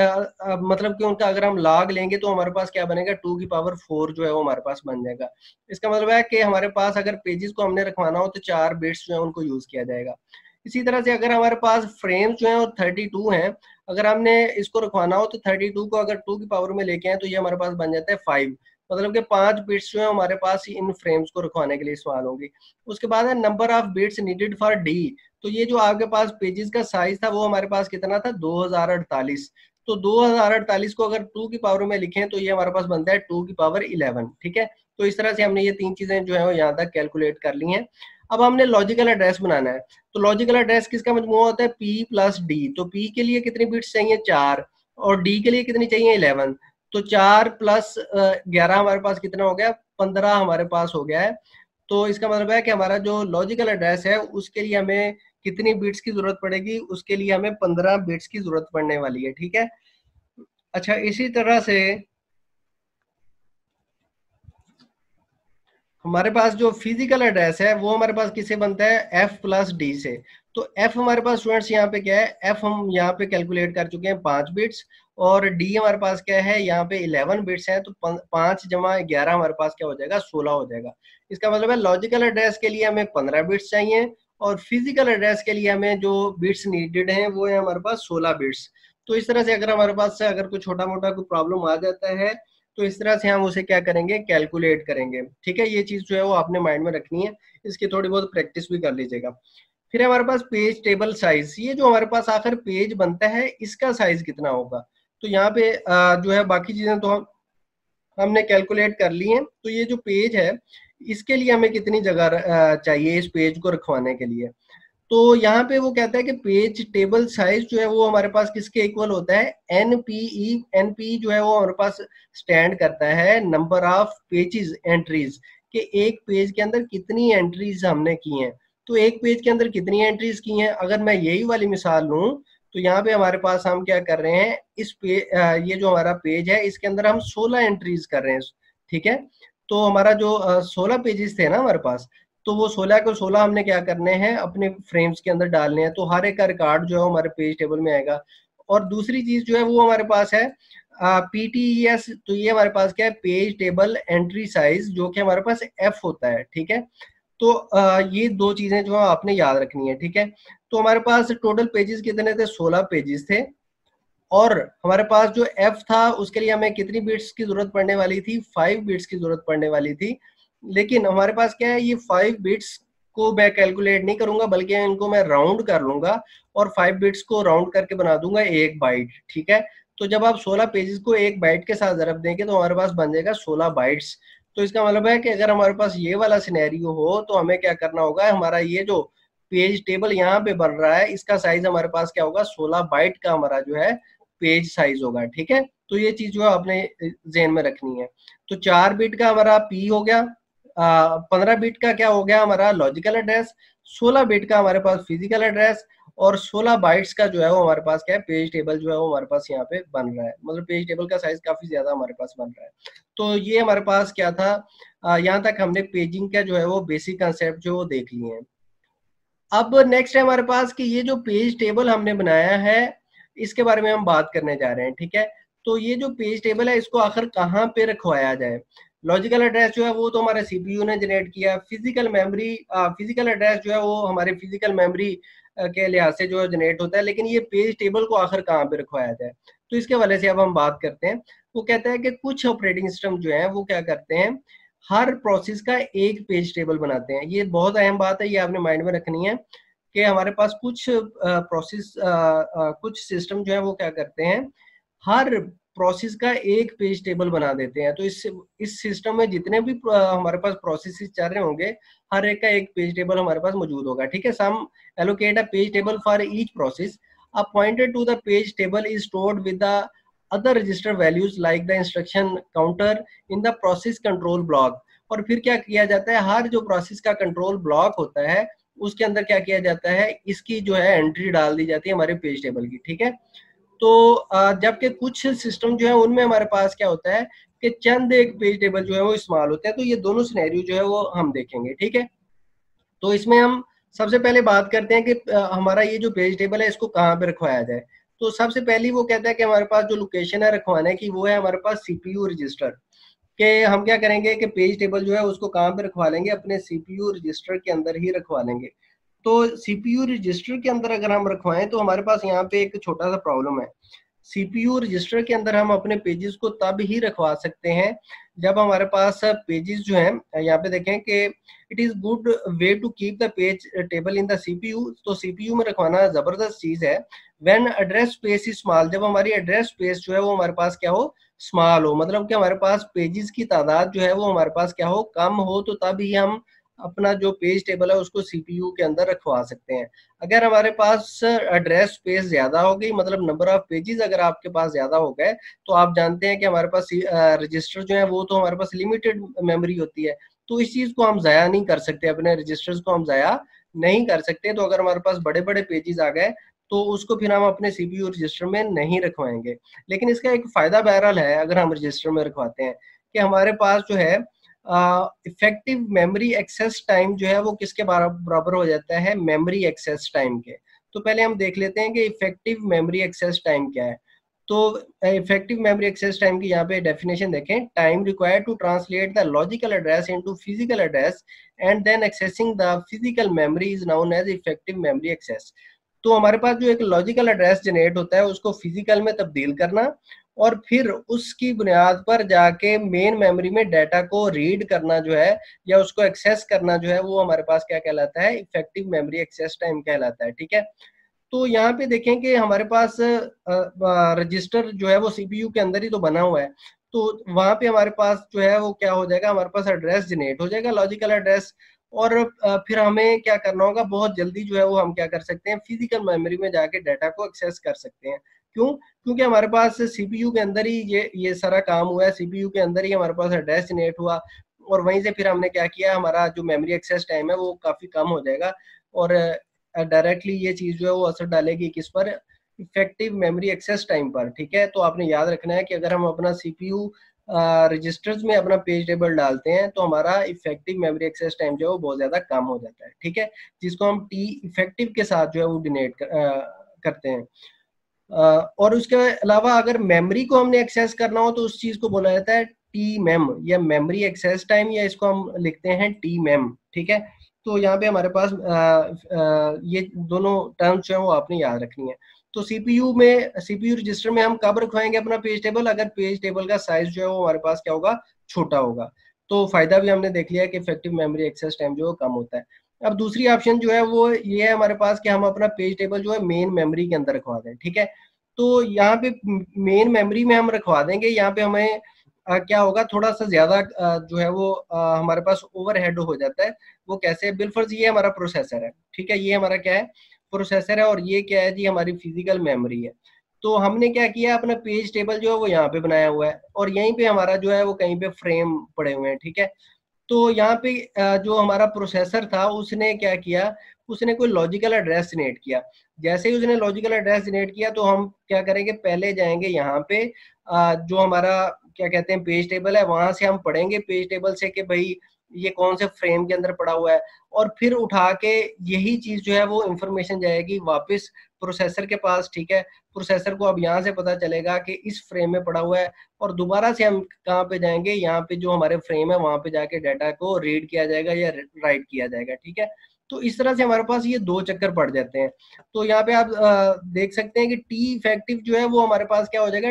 मतलब कि उनका अगर हम लॉग लेंगे तो हमारे पास क्या बनेगा, 2 की पावर 4 जो है वो हमारे पास बन जाएगा। इसका मतलब है कि हमारे पास अगर पेजेस को हमने रखवाना हो तो 4 बिट्स जो है उनको यूज किया जाएगा। इसी तरह से अगर हमारे पास फ्रेम्स जो है वो 32 हैं, अगर हमने इसको रखवाना हो तो 32 को अगर 2 की पावर में लेके आए तो ये हमारे पास बन जाता है 5। मतलब कि 5 बिट्स जो है हमारे पास इन फ्रेम्स को रखवाने के लिए इस्तेमाल होंगी। उसके बाद है number of bits needed for D. तो ये जो आपके पास पेजेस का साइज था वो हमारे पास कितना था, 2048। तो 2048 को अगर 2 की पावर में लिखें तो ये हमारे पास बनता है 2 की पावर 11। ठीक है, तो इस तरह से हमने ये 3 चीजें जो है वो यहाँ तक कैलकुलेट कर ली हैं। अब हमने लॉजिकल एड्रेस बनाना है। तो लॉजिकल एड्रेस किसका मजमूआ होता है, P प्लस डी। तो P के लिए कितनी बिट्स चाहिए, 4, और D के लिए कितनी चाहिए, 11। तो 4 प्लस 11 हमारे पास कितना हो गया, 15 हमारे पास हो गया है। तो इसका मतलब है कि हमारा जो लॉजिकल एड्रेस है उसके लिए हमें कितनी बिट्स की जरूरत पड़ेगी, उसके लिए हमें 15 बिट्स की जरूरत पड़ने वाली है। ठीक है, अच्छा इसी तरह से हमारे पास जो फिजिकल एड्रेस है वो हमारे पास किससे बनता है, F प्लस डी से। तो F हमारे पास स्टूडेंट्स यहाँ पे क्या है, F हम यहाँ पे कैलकुलेट कर चुके हैं 5 बिट्स, और D हमारे पास क्या है, यहाँ पे 11 बिट्स हैं। तो 5 जमा 11 हमारे पास क्या हो जाएगा, 16 हो जाएगा। इसका मतलब है लॉजिकल एड्रेस के लिए हमें 15 बिट्स चाहिए, और फिजिकल एड्रेस के लिए हमें जो बिट्स नीडेड है वो है हमारे पास 16 बिट्स। तो इस तरह से अगर हमारे पास से अगर कोई छोटा मोटा कोई प्रॉब्लम आ जाता है तो इस तरह से हम उसे क्या करेंगे, कैलकुलेट करेंगे। ठीक है, ये चीज जो है वो आपने माइंड में रखनी है, इसकी थोड़ी बहुत प्रैक्टिस भी कर लीजिएगा। फिर हमारे पास पेज टेबल साइज, ये जो हमारे पास आखिर पेज बनता है इसका साइज कितना होगा। तो यहाँ पे जो है बाकी चीजें तो हमने कैलकुलेट कर ली हैं। तो ये जो पेज है इसके लिए हमें कितनी जगह चाहिए इस पेज को रखवाने के लिए। तो यहाँ पे वो कहता है कि पेज टेबल साइज जो है वो हमारे पास किसके इक्वल होता है, एनपीई। एनपीई जो है वो हमारे पास स्टैंड करता है नंबर ऑफ पेजेस एंट्रीज, कि एक पेज के अंदर कितनी एंट्रीज हमने की हैं। तो एक पेज के अंदर कितनी एंट्रीज की हैं, अगर मैं यही वाली मिसाल लूं तो यहाँ पे हमारे पास हम क्या कर रहे हैं, ये जो हमारा पेज है इसके अंदर हम 16 एंट्रीज कर रहे हैं। ठीक है, तो हमारा जो 16 पेजेस थे ना हमारे पास, तो वो 16 को 16 हमने क्या करने हैं, अपने फ्रेम्स के अंदर डालने हैं। तो हर एक का रिकॉर्ड जो है हमारे पेज टेबल में आएगा। और दूसरी चीज जो है वो हमारे पास है PTES। तो ये हमारे पास क्या है, पेज टेबल एंट्री साइज, जो कि हमारे पास F होता है। ठीक है, तो ये दो चीजें जो है आपने याद रखनी है। ठीक है, तो हमारे पास टोटल पेजेस कितने थे, 16 पेजेस थे। और हमारे पास जो F था उसके लिए हमें कितनी बिट्स की जरूरत पड़ने वाली थी, 5 बिट्स की जरूरत पड़ने वाली थी। लेकिन हमारे पास क्या है, ये 5 बिट्स को मैं कैलकुलेट नहीं करूंगा, बल्कि इनको मैं राउंड कर लूंगा और 5 बिट्स को राउंड करके बना दूंगा 1 बाइट। ठीक है, तो जब आप 16 पेजेस को 1 बाइट के साथ जरब देंगे तो हमारे पास बन जाएगा 16 बाइट्स। तो इसका मतलब है कि अगर हमारे पास ये वाला सिनेरियो हो तो हमें क्या करना होगा, हमारा ये जो पेज टेबल यहाँ पे बन रहा है इसका साइज हमारे पास क्या होगा, 16 बाइट का हमारा जो है पेज साइज होगा। ठीक है, तो ये चीज जो है आपने जेन में रखनी है। तो 4 बिट का हमारा P हो गया, 15 बिट का क्या हो गया हमारा लॉजिकल एड्रेस, 16 बिट का हमारे पास फिजिकल एड्रेस, और 16 बाइट्स का जो है वो हमारे पास क्या है, पेज टेबल जो है वो हमारे पास यहाँ पे बन रहा है। मतलब पेज टेबल का साइज काफी ज्यादा हमारे पास बन रहा है। तो ये हमारे पास क्या था, यहाँ तक हमने पेजिंग का जो है वो बेसिक कंसेप्ट जो वो देख लिए हैं। अब नेक्स्ट है हमारे पास कि ये जो पेज टेबल हमने बनाया है इसके बारे में हम बात करने जा रहे हैं। ठीक है, तो ये जो पेज टेबल है इसको आखिर कहाँ पे रखवाया जाए। लॉजिकल एड्रेस जो है वो तो हमारे सीपीयू ने जनरेट किया। फिजिकल एड्रेस जो है वो हमारे फिजिकल मेमोरी के लिहाज से जो जनरेट होता है। लेकिन ये पेज टेबल को आखिर कहाँ पे रखवाया जाए, तो इसके वाले से अब हम बात करते हैं। वो कहता है कि कुछ ऑपरेटिंग सिस्टम जो है वो क्या करते हैं, हर प्रोसेस का एक पेज टेबल बनाते हैं। ये बहुत अहम बात है, ये आपने माइंड में रखनी है कि हमारे पास कुछ प्रोसेस कुछ सिस्टम जो है वो क्या करते हैं, हर प्रोसेस का एक पेज टेबल बना देते हैं। तो इस सिस्टम में जितने भी हमारे पास प्रोसेस चल रहे होंगे हर एक का एक पेज टेबल हमारे पास मौजूद होगा। ठीक है, some allocate a page table for each process, a pointer to the page table is stored with the other register values like the instruction counter in the process control block। और फिर क्या किया जाता है, हर जो प्रोसेस का control block होता है उसके अंदर क्या किया जाता है, इसकी जो है एंट्री डाल दी जाती है हमारे पेज टेबल की। ठीक है, तो जबकि कुछ सिस्टम जो है उनमें हमारे पास क्या होता है कि चंद एक पेज टेबल जो है वो इस्तेमाल होते हैं। तो ये दोनों सिनेरियो जो है वो हम देखेंगे। ठीक है, तो इसमें हम सबसे पहले बात करते हैं कि हमारा ये जो पेज टेबल है इसको कहाँ पे रखवाया जाए। तो सबसे पहली वो कहता है कि हमारे पास जो लोकेशन है रखवाने की वो है हमारे पास सीपीयू रजिस्टर। के हम क्या करेंगे कि पेज टेबल जो है उसको कहाँ पे रखवा लेंगे, अपने सीपीयू रजिस्टर के अंदर ही रखवा लेंगे। तो सीपीयू रजिस्टर के अंदर अगर हम रखवाएं तो हमारे पास यहाँ पे एक छोटा सा प्रॉब्लम है। सीपीयू रजिस्टर के अंदर हम अपने पेजेस को तब ही रखवा सकते हैं जब हमारे पास पेजेस जो हैं, यहाँ पे देखें कि it is good way to keep the page table in the CPU, तो सीपीयू में रखवाना जबरदस्त चीज है। When address space is small, जब हमारी एड्रेस स्पेस जो है वो हमारे पास क्या हो, स्मॉल हो, मतलब कि हमारे पास पेजेस की तादाद जो है वो हमारे पास क्या हो, कम हो, तो तब ही हम अपना जो पेज टेबल है उसको सीपीयू के अंदर रखवा सकते हैं। अगर हमारे पास एड्रेस स्पेस ज्यादा हो गई, मतलब नंबर ऑफ पेजेस अगर आपके पास ज्यादा हो गए, तो आप जानते हैं कि हमारे पास रजिस्टर जो है वो तो हमारे पास लिमिटेड मेमोरी होती है, तो इस चीज को हम जाया नहीं कर सकते, अपने रजिस्टर्स को हम जाया नहीं कर सकते। तो अगर हमारे पास बड़े बड़े पेजेस आ गए तो उसको फिर हम अपने सीपीयू रजिस्टर में नहीं रखवाएंगे। लेकिन इसका एक फायदा बहरहाल है अगर हम रजिस्टर में रखवाते हैं, कि हमारे पास जो है इफेक्टिव मेमोरी एक्सेस टाइम जो है वो किसके बराबर हो जाता है, मेमोरी एक्सेस टाइम के। तो पहले हम देख लेते हैं कि इफेक्टिव मेमोरी एक्सेस टाइम क्या है। तो इफेक्टिव मेमोरी एक्सेस टाइम की यहाँ पे डेफिनेशन देखें, time required to translate the logical address into physical address and then accessing the physical memory is known as effective memory access. तो हमारे पास जो एक लॉजिकल एड्रेस जनरेट होता है उसको फिजिकल में तब्दील करना, और फिर उसकी बुनियाद पर जाके मेन मेमोरी में डाटा को रीड करना जो है, या उसको एक्सेस करना जो है, वो हमारे पास क्या कहलाता है, इफेक्टिव मेमोरी एक्सेस टाइम कहलाता है। ठीक है, तो यहाँ पे देखें कि हमारे पास रजिस्टर जो है वो सीपीयू के अंदर ही तो बना हुआ है, तो वहां पे हमारे पास जो है वो क्या हो जाएगा, हमारे पास एड्रेस जनरेट हो जाएगा, लॉजिकल एड्रेस। और फिर हमें क्या करना होगा, बहुत जल्दी जो है वो हम क्या कर सकते हैं, फिजिकल मेमोरी में जाके डाटा को एक्सेस कर सकते हैं। क्यों? क्योंकि हमारे पास सीपीयू के अंदर ही ये सारा काम हुआ है, सीपीयू के अंदर ही हमारे पास एड्रेस जनरेट हुआ, और वहीं से फिर हमने क्या किया, हमारा जो मेमोरी एक्सेस टाइम है वो काफी कम हो जाएगा, और डायरेक्टली ये चीज जो है वो असर डालेगी किस पर, इफेक्टिव मेमोरी एक्सेस टाइम पर। ठीक है, तो आपने याद रखना है कि अगर हम अपना सीपीयू रजिस्टर्स में अपना पेज टेबल डालते हैं तो हमारा इफेक्टिव मेमोरी एक्सेस टाइम जो है वो बहुत ज्यादा कम हो जाता है। ठीक है, जिसको हम टी इफेक्टिव के साथ जो है वो डिनोट करते हैं। और उसके अलावा अगर मेमोरी को हमने एक्सेस करना हो तो उस चीज को बोला जाता है टी मेम, या मेमोरी एक्सेस टाइम, या इसको हम लिखते हैं टी मेम। ठीक है, तो यहाँ पे हमारे पास ये दोनों टर्म्स जो है वो आपने याद रखनी है। तो सीपीयू रजिस्टर में हम कब रखवाएंगे अपना पेज टेबल, अगर पेज टेबल का साइज जो है वो हमारे पास क्या होगा, छोटा होगा। तो फायदा भी हमने देख लिया कि इफेक्टिव मेमोरी एक्सेस टाइम जो है कम होता है। अब दूसरी ऑप्शन जो है वो ये है हमारे पास कि हम अपना पेज टेबल जो है मेन मेमोरी के अंदर रखवा दें। ठीक है, तो यहाँ पे मेन मेमोरी में हम रखवा देंगे, यहाँ पे हमें क्या होगा, थोड़ा सा ज्यादा जो है वो हमारे पास ओवरहेड हो जाता है। वो कैसे, बिलफर्ज ये हमारा प्रोसेसर है। ठीक है, ये हमारा क्या है, प्रोसेसर है, और ये क्या है जी, हमारी फिजिकल मेमोरी है। तो हमने क्या किया, अपना पेज टेबल जो है वो यहाँ पे बनाया हुआ है, और यहीं पे हमारा जो है वो कहीं पे फ्रेम पड़े हुए हैं। ठीक है, तो यहाँ पे जो हमारा प्रोसेसर था उसने क्या किया, उसने कोई लॉजिकल एड्रेस जनरेट किया। जैसे ही उसने लॉजिकल एड्रेस जनरेट किया तो हम क्या करेंगे, पहले जाएंगे यहाँ पे जो हमारा क्या कहते हैं पेज टेबल है, वहां से हम पढ़ेंगे पेज टेबल से कि भाई ये कौन से फ्रेम के अंदर पड़ा हुआ है, और फिर उठा के यही चीज जो है वो इंफॉर्मेशन जाएगी वापस प्रोसेसर के पास। ठीक है, प्रोसेसर को अब यहाँ से पता चलेगा कि इस फ्रेम में पड़ा हुआ है, और दोबारा से हम कहाँ पे जाएंगे, यहाँ पे जो हमारे फ्रेम है वहां पे जाके डाटा को रीड किया जाएगा या राइट किया जाएगा। ठीक है, तो इस तरह से हमारे पास ये दो चक्कर पड़ जाते हैं। तो यहाँ पे आप देख सकते हैं कि टी इफेक्टिव जो है वो हमारे पास क्या हो जाएगा,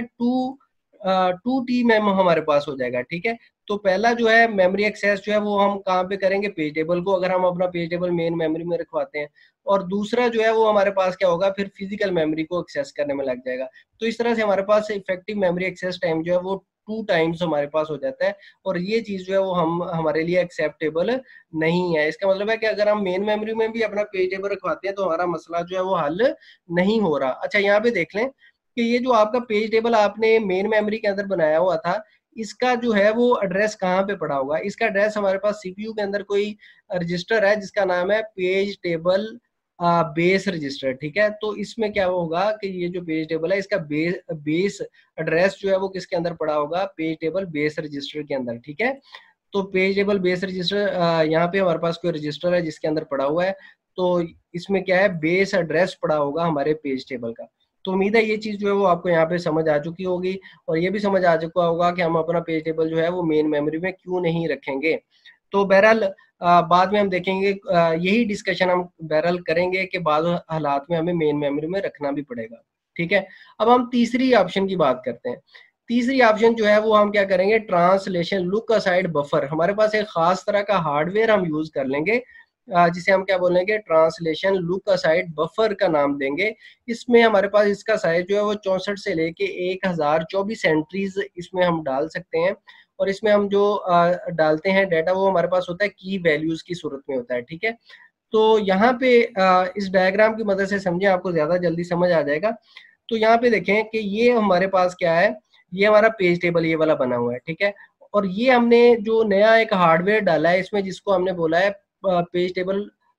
टू टी मेम हमारे पास हो जाएगा। ठीक है, तो पहला जो है मेमोरी एक्सेस जो है वो हम कहाँ पे करेंगे, पेज टेबल को, अगर हम अपना पेज टेबल मेन मेमोरी में रखवाते हैं, और दूसरा जो है वो हमारे पास क्या होगा, फिर फिजिकल मेमोरी को एक्सेस करने में लग जाएगा। तो इस तरह से हमारे पास इफेक्टिव मेमोरी एक्सेस टाइम जो है वो 2 टाइम्स हमारे पास हो जाता है, और ये चीज जो है वो हमारे लिए एक्सेप्टेबल नहीं है। इसका मतलब है कि अगर हम मेन मेमोरी में भी अपना पेज टेबल रखवाते हैं तो हमारा मसला जो है वो हल नहीं हो रहा। अच्छा, यहाँ पे देख लें कि ये जो आपका पेज टेबल आपने मेन मेमोरी के अंदर बनाया हुआ था, इसका जो है वो एड्रेस कहाँ पे पड़ा होगा, इसका एड्रेस हमारे पास सीपीयू के अंदर कोई रजिस्टर है जिसका नाम है पेज टेबल बेस रजिस्टर। ठीक है, तो इसमें क्या होगा कि ये जो पेज टेबल है इसका बेस एड्रेस जो है वो किसके अंदर पड़ा होगा, पेज टेबल बेस रजिस्टर के अंदर। ठीक है, तो पेज टेबल बेस रजिस्टर यहाँ पे हमारे पास कोई रजिस्टर है जिसके अंदर पड़ा हुआ है, तो इसमें क्या है, बेस एड्रेस पड़ा होगा हमारे पेज टेबल का। तो उम्मीद है ये चीज जो है वो आपको यहाँ पे समझ आ चुकी होगी, और ये भी समझ आ चुका होगा कि हम अपना पेज टेबल जो है वो मेन मेमोरी में क्यों नहीं रखेंगे। तो बहरहाल बाद में हम देखेंगे, यही डिस्कशन हम बहरहाल करेंगे कि बाद हालात में हमें मेन मेमोरी में रखना भी पड़ेगा। ठीक है, अब हम तीसरी ऑप्शन की बात करते हैं तीसरी ऑप्शन जो है वो हम क्या करेंगे, ट्रांसलेशन लुक असाइड बफर। हमारे पास एक खास तरह का हार्डवेयर हम यूज कर लेंगे जिसे हम क्या बोलेंगे, ट्रांसलेशन लुक असाइड बफर का नाम देंगे। इसमें हमारे पास इसका साइज जो है वो 64 से लेके 1024 एंट्रीज इसमें हम डाल सकते हैं। और इसमें हम जो डालते हैं डाटा वो हमारे पास होता है की वैल्यूज की सूरत में होता है, ठीक है। तो यहाँ पे इस डायग्राम की मदद से समझें, आपको ज्यादा जल्दी समझ आ जाएगा। तो यहाँ पे देखें कि ये हमारे पास क्या है, ये हमारा पेज टेबल ये वाला बना हुआ है, ठीक है। और ये हमने जो नया एक हार्डवेयर डाला है इसमें, जिसको हमने बोला है पेज टेबल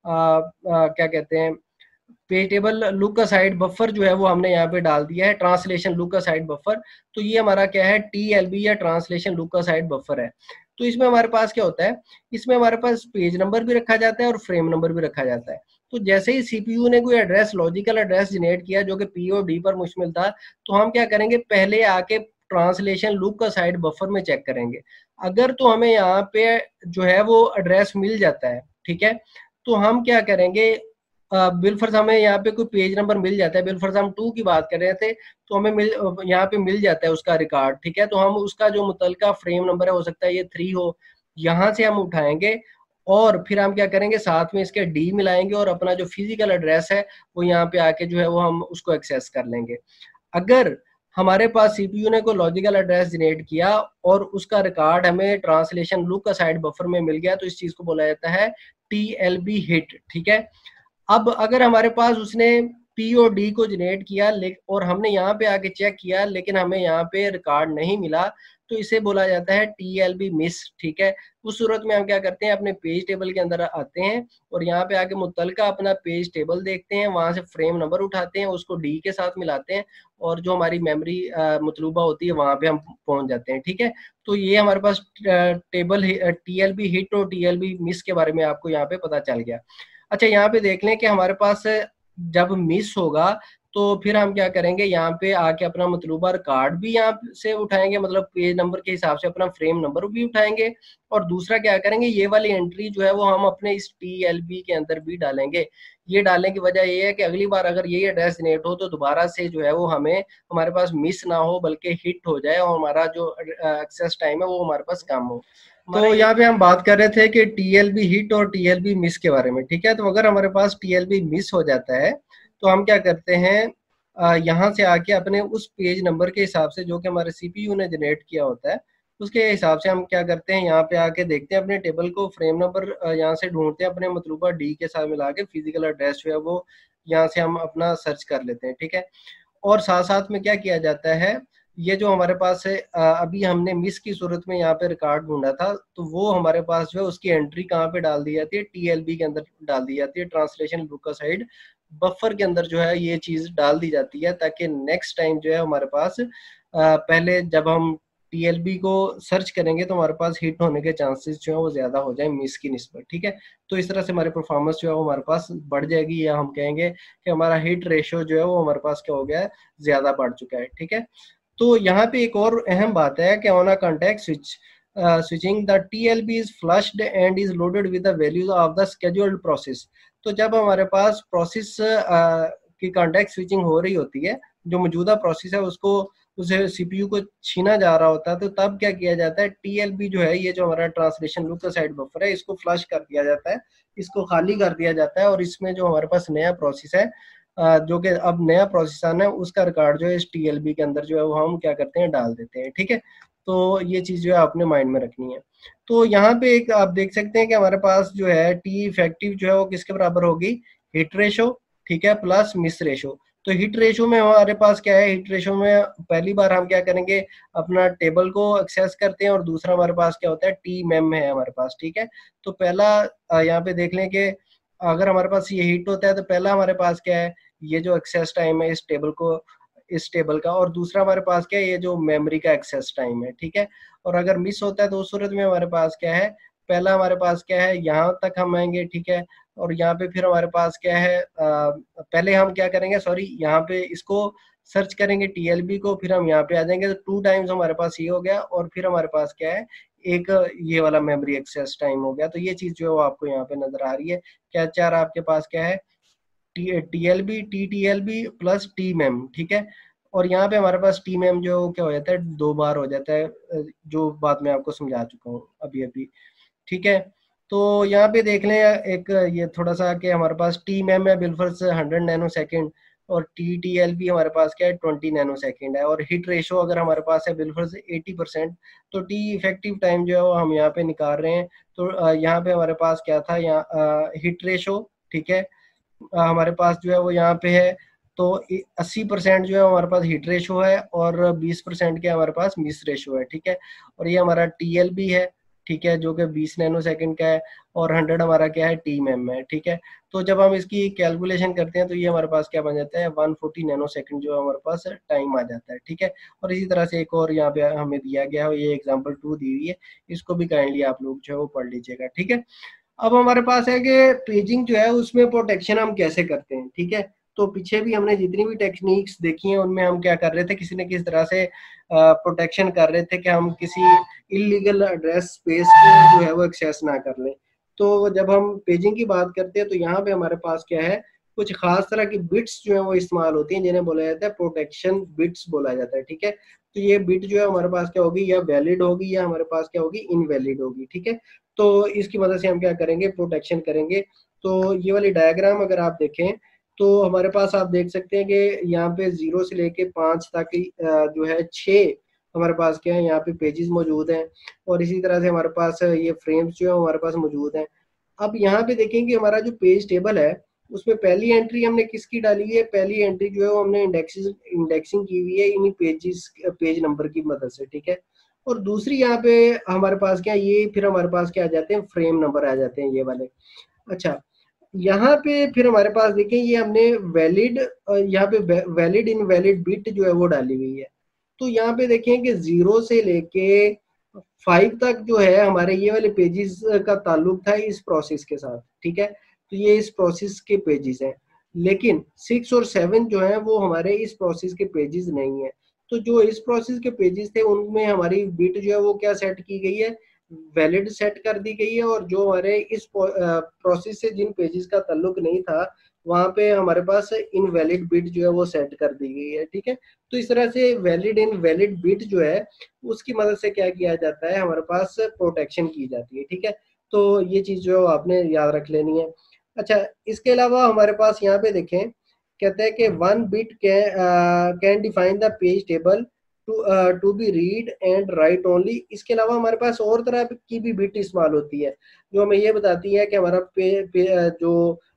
क्या कहते हैं, page table look aside buffer जो है वो हमने यहाँ पे डाल दिया है, ट्रांसलेशन लुक असाइड बफर। तो ये हमारा क्या है, TLB या ट्रांसलेशन लुक असाइड बफर है। तो इसमें हमारे पास क्या होता है, इसमें हमारे पास पेज नंबर भी रखा जाता है और फ्रेम नंबर भी रखा जाता है। तो जैसे ही CPU ने कोई एड्रेस, लॉजिकल एड्रेस जनरेट किया जो कि P और D पर मुश्तमिल था, तो हम क्या करेंगे, पहले आके ट्रांसलेशन लुक असाइड बफर में चेक करेंगे। अगर तो हमें यहाँ पे जो है वो एड्रेस मिल जाता है, ठीक है, तो हम क्या करेंगे, बिलफर्ज हमें यहाँ पे कोई पेज नंबर मिल जाता है, बिलफर्ज हम 2 की बात कर रहे थे, तो हमें यहाँ पे मिल जाता है उसका रिकॉर्ड, ठीक है। तो हम उसका जो मुतलका फ्रेम नंबर है, हो सकता है ये 3 हो, यहाँ से हम उठाएंगे और फिर हम क्या करेंगे, साथ में इसके डी मिलाएंगे और अपना जो फिजिकल एड्रेस है वो यहाँ पे आके जो है वो हम उसको एक्सेस कर लेंगे। अगर हमारे पास CPU ने कोई लॉजिकल एड्रेस जनरेट किया और उसका रिकॉर्ड हमें ट्रांसलेशन लुक असाइड बफर में मिल गया, तो इस चीज को बोला जाता है TLB हिट, ठीक है। अब अगर हमारे पास उसने P और D को जनरेट किया और हमने यहाँ पे आके चेक किया लेकिन हमें यहाँ पे रिकॉर्ड नहीं मिला, तो इसे बोला जाता है TLB मिस, ठीक है। उस सूरत में हम क्या करते हैं, अपने पेज टेबल के अंदर आते हैं और यहाँ पे आके मुतलका अपना पेज टेबल देखते हैं, वहां से फ्रेम नंबर उठाते हैं, उसको D के साथ मिलाते हैं और जो हमारी मेमोरी मतलूबा होती है वहां पे हम पहुंच जाते हैं, ठीक है। तो ये हमारे पास टेबल TLB हिट और TLB मिस के बारे में आपको यहाँ पे पता चल गया। अच्छा, यहाँ पे देख लें कि हमारे पास जब मिस होगा तो फिर हम क्या करेंगे, यहाँ पे आके अपना मतलूबा रिकॉर्ड भी यहाँ से उठाएंगे, मतलब पेज नंबर के हिसाब से अपना फ्रेम नंबर भी उठाएंगे। और दूसरा क्या करेंगे, ये वाली एंट्री जो है वो हम अपने इस TLB के अंदर भी डालेंगे। ये डालने की वजह ये है कि अगली बार अगर यही एड्रेस जनरेट हो तो दोबारा से जो है वो हमें, हमारे पास मिस ना हो बल्कि हिट हो जाए और हमारा जो एक्सेस टाइम है वो हमारे पास कम हो। तो यहाँ पे हम बात कर रहे थे कि TLB हिट और TLB मिस के बारे में, ठीक है। तो अगर हमारे पास TLB मिस हो जाता है तो हम क्या करते हैं, यहाँ से आके अपने उस पेज नंबर के हिसाब से जो कि हमारे CPU ने जनरेट किया होता है उसके हिसाब से हम क्या करते हैं, यहाँ पे आके देखते हैं अपने टेबल को, फ्रेम नंबर यहाँ से ढूंढते हैं, अपने मतलूबा D के साथ मिला के फिजिकल एड्रेस जो है वो यहाँ से हम अपना सर्च कर लेते हैं, ठीक है। और साथ साथ में क्या किया जाता है, ये जो हमारे पास है अभी हमने मिस की सूरत में यहाँ पे रिकॉर्ड ढूंढा था, तो वो हमारे पास जो है उसकी एंट्री कहाँ पे डाल दी जाती है, TLB के अंदर डाल दी जाती है, ट्रांसलेशन लुक असाइड बफर के अंदर जो है ये चीज डाल दी जाती है, ताकि नेक्स्ट टाइम जो है हमारे पास पहले जब हम TLB को सर्च करेंगे तो हमारे पास हिट होने के चांसेस जो है वो ज्यादा हो जाए मिस की निस्बत, ठीक है। तो इस तरह से हमारी परफॉर्मेंस जो है वो हमारे पास बढ़ जाएगी, या हम कहेंगे कि हमारा हिट रेशियो जो है वो हमारे पास क्या हो गया है, ज्यादा बढ़ चुका है, ठीक है। तो यहाँ पे एक और अहम बात है कि on a context switching the TLB is flushed and is loaded with the values of the scheduled process। तो जब हमारे पास प्रोसेस की कॉन्टेक्स्ट स्विचिंग हो रही होती है, जो मौजूदा प्रोसेस है उसको, उसे CPU को छीना जा रहा होता है, तो तब क्या किया जाता है, TLB जो है, ये जो हमारा ट्रांसलेशन लुक असाइड बफर है, इसको फ्लश कर दिया जाता है, इसको खाली कर दिया जाता है और इसमें जो हमारे पास नया प्रोसेस है, जो कि अब नया प्रोसेस आना है, उसका रिकॉर्ड जो है इस TLB के अंदर जो है वो हम क्या करते हैं, डाल देते हैं, ठीक है। तो ये चीज जो है आपने माइंड में रखनी है। तो यहाँ पे एक आप देख सकते हैं कि हमारे पास जो है T इफेक्टिव जो है वो किसके बराबर होगी, हिट रेशो, ठीक है, प्लस मिस रेशो। तो हिट रेशो में हमारे पास क्या है, हिट रेशो में पहली बार हम क्या करेंगे, अपना टेबल को एक्सेस करते हैं और दूसरा हमारे पास क्या होता है, TMEM है हमारे पास, ठीक है। तो पहला यहाँ पे देख लें कि अगर हमारे पास ये हिट होता है तो पहला हमारे पास क्या है, ये जो एक्सेस टाइम है इस टेबल को, इस टेबल का, और दूसरा हमारे पास क्या है, ये जो मेमोरी का एक्सेस टाइम है, ठीक है। और अगर मिस होता है तो उस सूरत में हमारे पास क्या है, पहला हमारे पास क्या है, यहाँ तक हम आएंगे, ठीक है। और यहाँ पे फिर हमारे पास क्या है, पहले हम क्या करेंगे, सॉरी, यहाँ पे इसको सर्च करेंगे TLB को, फिर हम यहाँ पे आ जाएंगे, तो 2 टाइम्स हमारे पास ये हो गया, और फिर हमारे पास क्या है, एक ये वाला मेमोरी एक्सेस टाइम हो गया। तो ये चीज जो है वो आपको यहाँ पे नजर आ रही है। क्या चार आपके पास क्या है, TLB, TTLB प्लस TMEM, ठीक है। और यहाँ पे हमारे पास टी मैम जो क्या हो जाता है 2 बार हो जाता है, जो बात मैं आपको समझा चुका हूँ अभी अभी। ठीक है, तो यहाँ पे देख लें एक ये थोड़ा सा कि हमारे पास टी मैम है बिलफर्स 100 नैनो सेकेंड, और टी टी एल भी हमारे पास क्या है 20 नैनो सेकेंड है, और हिट रेशो अगर हमारे पास है बिलफर्स 80%, तो टी इफेक्टिव टाइम जो है वो हम यहाँ पे निकाल रहे हैं। तो यहाँ पे हमारे पास क्या था, यहाँ हिट रेशो, ठीक है, हमारे पास जो है वो यहाँ पे है, तो 80% जो है हमारे पास हिट रेशो है, और 20% के हमारे पास मिस रेशो है। ठीक है, और ये हमारा टी भी है, ठीक है, जो कि 20 नैनो सेकंड का है, और 100 हमारा क्या है टी मैम है। ठीक है, तो जब हम इसकी कैलकुलेशन करते हैं तो ये हमारे पास क्या बन जाता है 140 नैनो सेकंड जो हमारे पास टाइम आ जाता है। ठीक है, और इसी तरह से एक और यहाँ पे हमें दिया गया है, ये एग्जाम्पल 2 दी हुई है, इसको भी काइंडली आप लोग जो है वो पढ़ लीजिएगा। ठीक है, अब हमारे पास है कि पेजिंग जो है उसमें प्रोटेक्शन हम कैसे करते हैं। ठीक है, तो पीछे भी हमने जितनी भी टेक्निक्स देखी हैं उनमें हम क्या कर रहे थे, किसी न किसी तरह से प्रोटेक्शन कर रहे थे कि हम किसी इलीगल एड्रेस स्पेस को जो है वो एक्सेस ना कर लें। तो जब हम पेजिंग की बात करते हैं तो यहाँ पे हमारे पास क्या है, कुछ खास तरह की बिट्स जो है वो इस्तेमाल होती हैं, जिन्हें बोला जाता है प्रोटेक्शन बिट्स बोला जाता है। ठीक है, तो ये बिट जो है हमारे पास क्या होगी, या वैलिड होगी या हमारे पास क्या होगी इनवैलिड होगी। ठीक है, तो इसकी मदद से हम क्या करेंगे, प्रोटेक्शन करेंगे। तो ये वाली डायग्राम अगर आप देखें तो हमारे पास आप देख सकते हैं कि यहाँ पे 0 से लेके 5 तक जो है 6 हमारे पास क्या है यहाँ पे पेजेस मौजूद हैं, और इसी तरह से हमारे पास ये फ्रेम्स जो है हमारे पास मौजूद हैं। अब यहाँ पे देखेंगे हमारा जो पेज टेबल है उसमें पहली एंट्री हमने किसकी डाली हुई है, पहली एंट्री जो है वो हमने इंडेक्सिंग की हुई है इन्हीं पेजेस पेज नंबर की मदद से। ठीक है, और दूसरी यहाँ पे हमारे पास क्या, ये फिर हमारे पास क्या आ जाते हैं फ्रेम नंबर आ जाते हैं ये वाले। अच्छा, यहाँ पे फिर हमारे पास देखें ये हमने वैलिड, यहाँ पे वैलिड इनवैलिड बिट जो है वो डाली हुई है। तो यहाँ पे देखें कि 0 से लेके 5 तक जो है हमारे ये वाले पेजेस का ताल्लुक था इस प्रोसेस के साथ। ठीक है, तो ये इस प्रोसेस के पेजेस हैं, लेकिन 6 और 7 जो है वो हमारे इस प्रोसेस के पेजेस नहीं है। तो जो इस प्रोसेस के पेजेस थे उनमें हमारी बिट जो है वो क्या सेट की गई है, वैलिड सेट कर दी गई है, और जो हमारे इस प्रोसेस से जिन पेजेस का ताल्लुक नहीं था वहां पे हमारे पास इनवैलिड बिट जो है वो सेट कर दी गई है। ठीक है, तो इस तरह से वैलिड इनवैलिड बिट जो है उसकी मदद से क्या किया जाता है, हमारे पास प्रोटेक्शन की जाती है। ठीक है, तो ये चीज जो आपने याद रख लेनी है। अच्छा, इसके अलावा हमारे पास यहाँ पे देखें, कहते हैं कि 1 bit can define the page table to be read and write only. इसके अलावा हमारे पास और तरह की भी बिट इस्तेमाल होती है जो हमें ये बताती है कि हमारा जो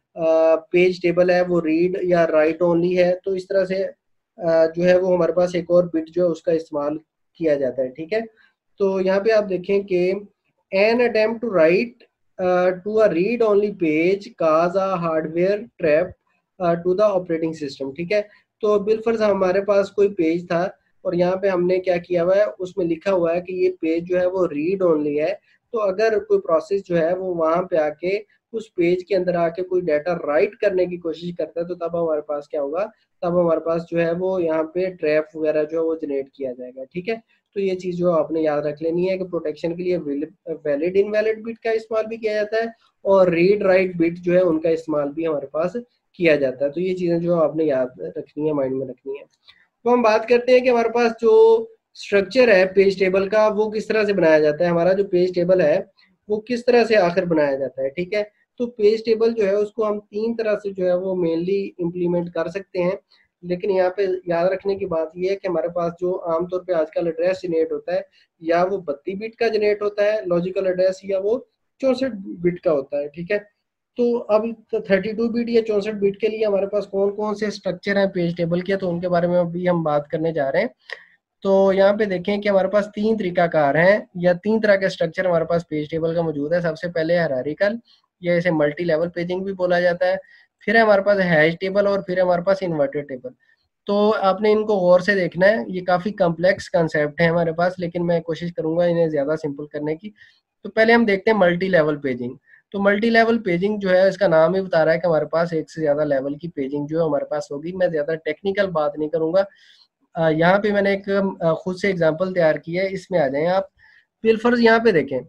पेज टेबल है वो रीड या राइट ओनली है। तो इस तरह से जो है वो हमारे पास एक और बिट जो है उसका इस्तेमाल किया जाता है। ठीक है, तो यहाँ पे आप देखें कि an attempt to write to a read only page cause a hardware trap to the operating system. ठीक है, तो बिलफर्ज हमारे पास कोई पेज था और यहाँ पे हमने क्या किया हुआ है, उसमें लिखा हुआ है कि ये पेज जो है वो रीड ओनली है। तो अगर कोई प्रोसेस जो है वो वहां पे आके उस पेज के अंदर आके कोई डाटा राइट करने की कोशिश करता है तो तब हमारे पास क्या होगा, तब हमारे पास जो है वो यहाँ पे ट्रैप वगैरह जो है वो जनरेट किया जाएगा। ठीक है, तो ये चीज जो आपने याद रख लेनी है कि प्रोटेक्शन के लिए वैलिड इनवैलिड बिट का इस्तेमाल भी किया जाता है और रीड राइट बिट जो है उनका इस्तेमाल भी हमारे पास किया जाता है। तो ये चीजें जो आपने याद रखनी है, माइंड में रखनी है। तो हम बात करते हैं कि हमारे पास जो स्ट्रक्चर है पेज टेबल का वो किस तरह से बनाया जाता है। हमारा जो पेज टेबल है वो किस तरह से आखिर बनाया जाता है। ठीक है, तो पेज टेबल जो है उसको हम 3 तरह से जो है वो मेनली इम्प्लीमेंट कर सकते हैं। लेकिन यहाँ पे याद रखने की बात यह है कि हमारे पास जो आमतौर पे आजकल एड्रेस जनरेट होता है या वो 32 बिट का जनरेट होता है लॉजिकल एड्रेस, या वो 64 बिट का होता है। ठीक है, तो अब 32 बिट या 64 बिट के लिए हमारे पास कौन कौन से स्ट्रक्चर हैं पेज टेबल के, तो उनके बारे में अभी हम बात करने जा रहे हैं। तो यहाँ पे देखें कि हमारे पास 3 तरीकाकार हैं या 3 तरह के स्ट्रक्चर हमारे पास पेज टेबल का मौजूद है। सबसे पहले हायरार्किकल, या इसे मल्टी लेवल पेजिंग भी बोला जाता है। फिर है हमारे पास हैश टेबल, और फिर है हमारे पास इन्वर्टेड टेबल। तो आपने इनको गौर से देखना है, ये काफी कॉम्प्लेक्स कंसेप्ट है हमारे पास, लेकिन मैं कोशिश करूंगा इन्हें ज्यादा सिंपल करने की। तो पहले हम देखते हैं मल्टी लेवल पेजिंग। तो मल्टी लेवल पेजिंग जो है इसका नाम ही बता रहा है कि हमारे पास एक से ज्यादा लेवल की पेजिंग जो है हमारे पास होगी। मैं ज्यादा टेक्निकल बात नहीं करूंगा। यहाँ पे मैंने एक खुद से एग्जांपल तैयार किया है, इसमें आ जाएं आप। बिलफर्ज यहाँ पे देखें,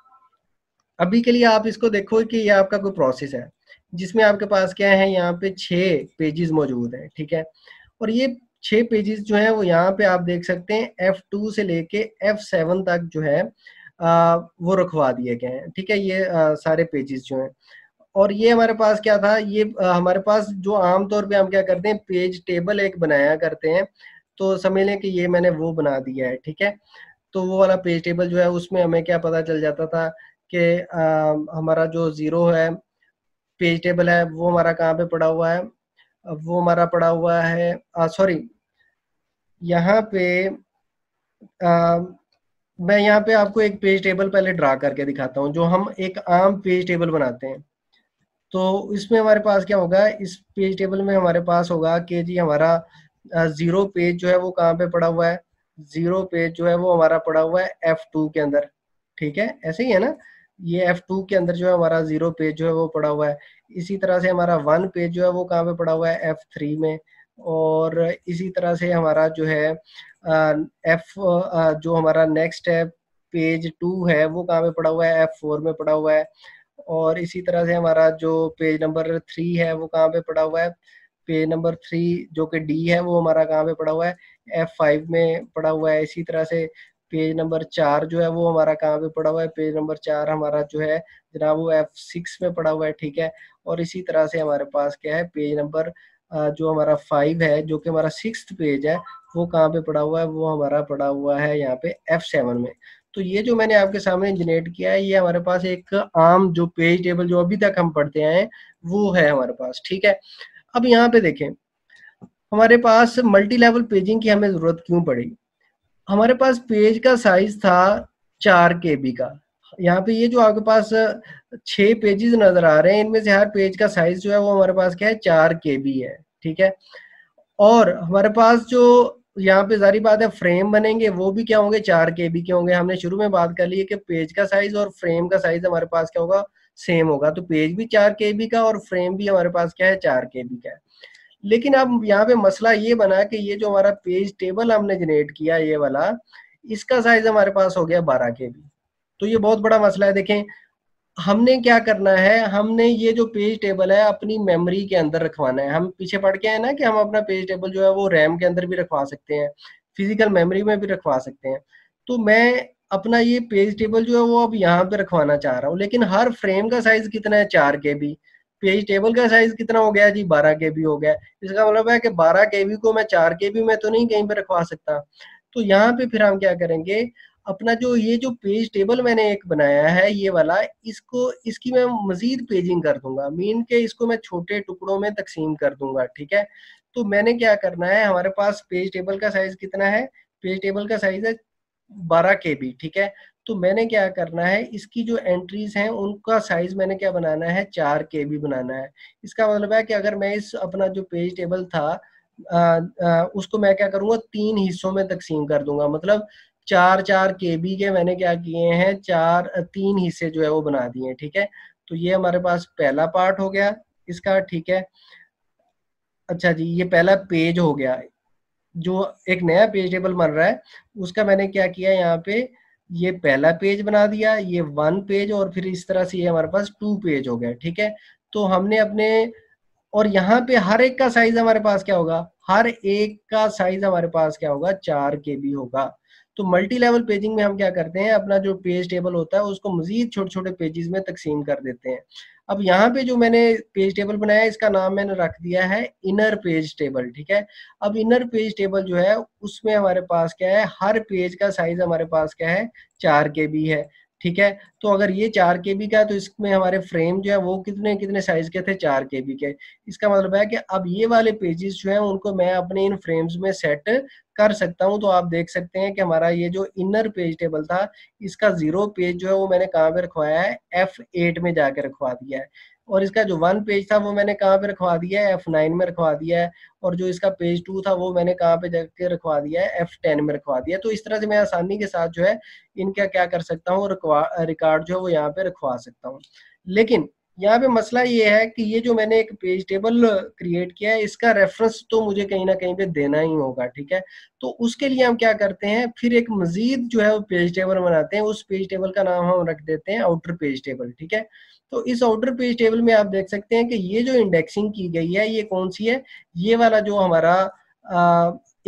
अभी के लिए आप इसको देखो कि ये आपका कोई प्रोसेस है जिसमें आपके पास क्या है, यहाँ पे 6 पेजेस मौजूद हैं। ठीक है, और ये 6 पेजेस जो है वो यहाँ पे आप देख सकते हैं F2 से लेके F7 तक जो है वो रखवा दिए गए हैं। ठीक है, ये सारे पेजेस जो हैं। और ये हमारे पास क्या था, ये हमारे पास जो आमतौर पे हम क्या करते हैं, पेज टेबल एक बनाया करते हैं, तो समझ लें कि ये मैंने वो बना दिया है। ठीक है, तो वो वाला पेज टेबल जो है उसमें हमें क्या पता चल जाता था कि हमारा जो ज़ीरो है पेज टेबल है वो हमारा कहाँ पे पड़ा हुआ है, वो हमारा पड़ा हुआ है सॉरी, यहाँ पे आ, मैं यहाँ पे आपको एक पेज टेबल पहले ड्रा करके दिखाता हूँ, जो हम एक आम पेज टेबल बनाते हैं। तो इसमें हमारे पास क्या होगा, इस पेज टेबल में हमारे पास होगा कि जी हमारा ज़ीरो पेज जो है वो कहाँ पे पड़ा हुआ है, ज़ीरो पेज जो है वो हमारा पड़ा हुआ है F2 के अंदर। ठीक है, ऐसे ही है ना, ये F2 के अंदर जो है हमारा ज़ीरो पेज जो है वो पड़ा हुआ है। इसी तरह से हमारा वन पेज जो है वो कहाँ पे पड़ा हुआ है, F3 में। और इसी तरह से हमारा जो है एफ जो हमारा नेक्स्ट है पेज 2 है वो कहाँ पे पड़ा हुआ है, F4 में पड़ा हुआ है। और इसी तरह से हमारा जो पेज नंबर 3 है वो कहाँ पे पड़ा हुआ है, पेज नंबर 3 जो कि डी है वो हमारा कहाँ पे पड़ा हुआ है, F5 में पड़ा हुआ है। इसी तरह से पेज नंबर 4 जो है वो हमारा कहाँ पे पड़ा हुआ है, पेज नंबर 4 हमारा जो है जनाब वो F6 में पड़ा हुआ है। ठीक है, और इसी तरह से हमारे पास क्या है, पेज नंबर जो हमारा 5 है जो कि हमारा 6th पेज है वो कहाँ पे पड़ा हुआ है, वो हमारा पड़ा हुआ है यहाँ पे F7 में। तो ये जो मैंने आपके सामने जनरेट किया है ये हमारे पास एक आम जो पेज टेबल जो अभी तक हम पढ़ते आए हैं वो है हमारे पास। ठीक है, अब यहाँ पे देखें हमारे पास मल्टी लेवल पेजिंग की हमें जरूरत क्यों पड़ी। हमारे पास पेज का साइज था 4 KB का। यहाँ पे ये जो आपके पास 6 पेजेस नजर आ रहे हैं इनमें से हर पेज का साइज जो है वो हमारे पास क्या है, 4 KB है। ठीक है, और हमारे पास जो यहाँ पे जारी बात है फ्रेम बनेंगे वो भी क्या होंगे, 4 KB के होंगे। हमने शुरू में बात कर ली है कि पेज का साइज और फ्रेम का साइज हमारे पास क्या होगा, सेम होगा। तो पेज भी 4 KB का और फ्रेम भी हमारे पास क्या है, 4 KB का है। लेकिन अब यहाँ पे मसला ये बना कि ये जो हमारा पेज टेबल हमने जनरेट किया ये वाला, इसका साइज हमारे पास हो गया 12 KB। तो ये बहुत बड़ा मसला है। देखें हमने क्या करना है, हमने ये जो पेज टेबल है अपनी मेमोरी के अंदर रखवाना है। हम पीछे पढ़ के आए ना कि हम अपना पेज टेबल जो है वो रैम के अंदर भी रखवा सकते हैं, फिजिकल मेमोरी में भी रखवा सकते हैं। तो मैं अपना ये पेज टेबल जो है वो अब यहाँ पे रखवाना चाह रहा हूँ, लेकिन हर फ्रेम का साइज कितना है, 4 KB। पेज टेबल का साइज कितना हो गया जी, 12 KB हो गया। इसका मतलब है कि 12 KB को मैं 4 KB में तो नहीं कहीं पे रखवा सकता। तो यहाँ पे फिर हम क्या करेंगे, अपना जो ये जो पेज टेबल मैंने एक बनाया है ये वाला, इसको इसकी मैं मजीद पेजिंग कर दूंगा, मीन के इसको मैं छोटे टुकड़ों में तकसीम कर दूंगा। ठीक है, तो मैंने क्या करना है, हमारे पास पेज टेबल का साइज कितना है, पेज टेबल का साइज है 12 KB। ठीक है, तो मैंने क्या करना है, इसकी जो एंट्रीज हैं उनका साइज मैंने क्या बनाना है, 4 KB बनाना है। इसका मतलब है कि अगर मैं इस अपना जो पेज टेबल था उसको मैं क्या करूंगा, 3 हिस्सों में तकसीम कर दूंगा। मतलब 4 4 KB के मैंने क्या किए हैं, 3 हिस्से जो है वो बना दिए हैं। ठीक है, तो ये हमारे पास पहला पार्ट हो गया इसका। ठीक है, अच्छा जी, ये पहला पेज हो गया। जो एक नया पेज टेबल बन रहा है उसका मैंने क्या किया, यहाँ पे ये पहला पेज बना दिया, ये 1 पेज, और फिर इस तरह से ये हमारे पास 2 पेज हो गया। ठीक है, तो हमने अपने, और यहाँ पे हर एक का साइज हमारे पास क्या होगा, हर एक का साइज हमारे पास क्या होगा, 4 KB होगा। तो मल्टी लेवल पेजिंग में हम क्या करते हैं, अपना जो पेज टेबल होता है उसको मजीद छोटे छोटे पेजेस में तकसीम कर देते हैं। अब यहाँ पे जो मैंने पेज टेबल बनाया है इसका नाम मैंने रख दिया है इनर पेज टेबल। ठीक है, अब इनर पेज टेबल जो है उसमें हमारे पास क्या है, हर पेज का साइज हमारे पास क्या है, 4 KB है। ठीक है, तो अगर ये 4 KB का है तो इसमें हमारे फ्रेम जो है वो कितने कितने साइज के थे, 4 KB के। इसका मतलब है कि अब ये वाले पेजेस जो हैं उनको मैं अपने इन फ्रेम्स में सेट कर सकता हूं। तो आप देख सकते हैं कि हमारा ये जो इनर पेज टेबल था इसका 0 पेज जो है वो मैंने कहाँ पे रखवाया है, F8 में जाके रखवा दिया है। और इसका जो 1 पेज था वो मैंने कहाँ पे रखवा दिया है, F9 में रखवा दिया है। और जो इसका पेज 2 था वो मैंने कहाँ पे जाके रखवा दिया है, F10 में रखवा दिया। तो इस तरह से मैं आसानी के साथ जो है इनका क्या कर सकता हूँ, रिकॉर्ड जो है वो यहाँ पे रखवा सकता हूँ। लेकिन यहाँ पे मसला ये है कि ये जो मैंने एक पेज टेबल क्रिएट किया है इसका रेफरेंस तो मुझे कहीं ना कहीं पे देना ही होगा। ठीक है, तो उसके लिए हम क्या करते हैं, फिर एक मजीद जो है वो पेज टेबल बनाते हैं। उस पेज टेबल का नाम हम रख देते हैं आउटर पेज टेबल। ठीक है, तो इस आउटर पेज टेबल में आप देख सकते हैं कि ये जो इंडेक्सिंग की गई है ये कौन सी है, ये वाला जो हमारा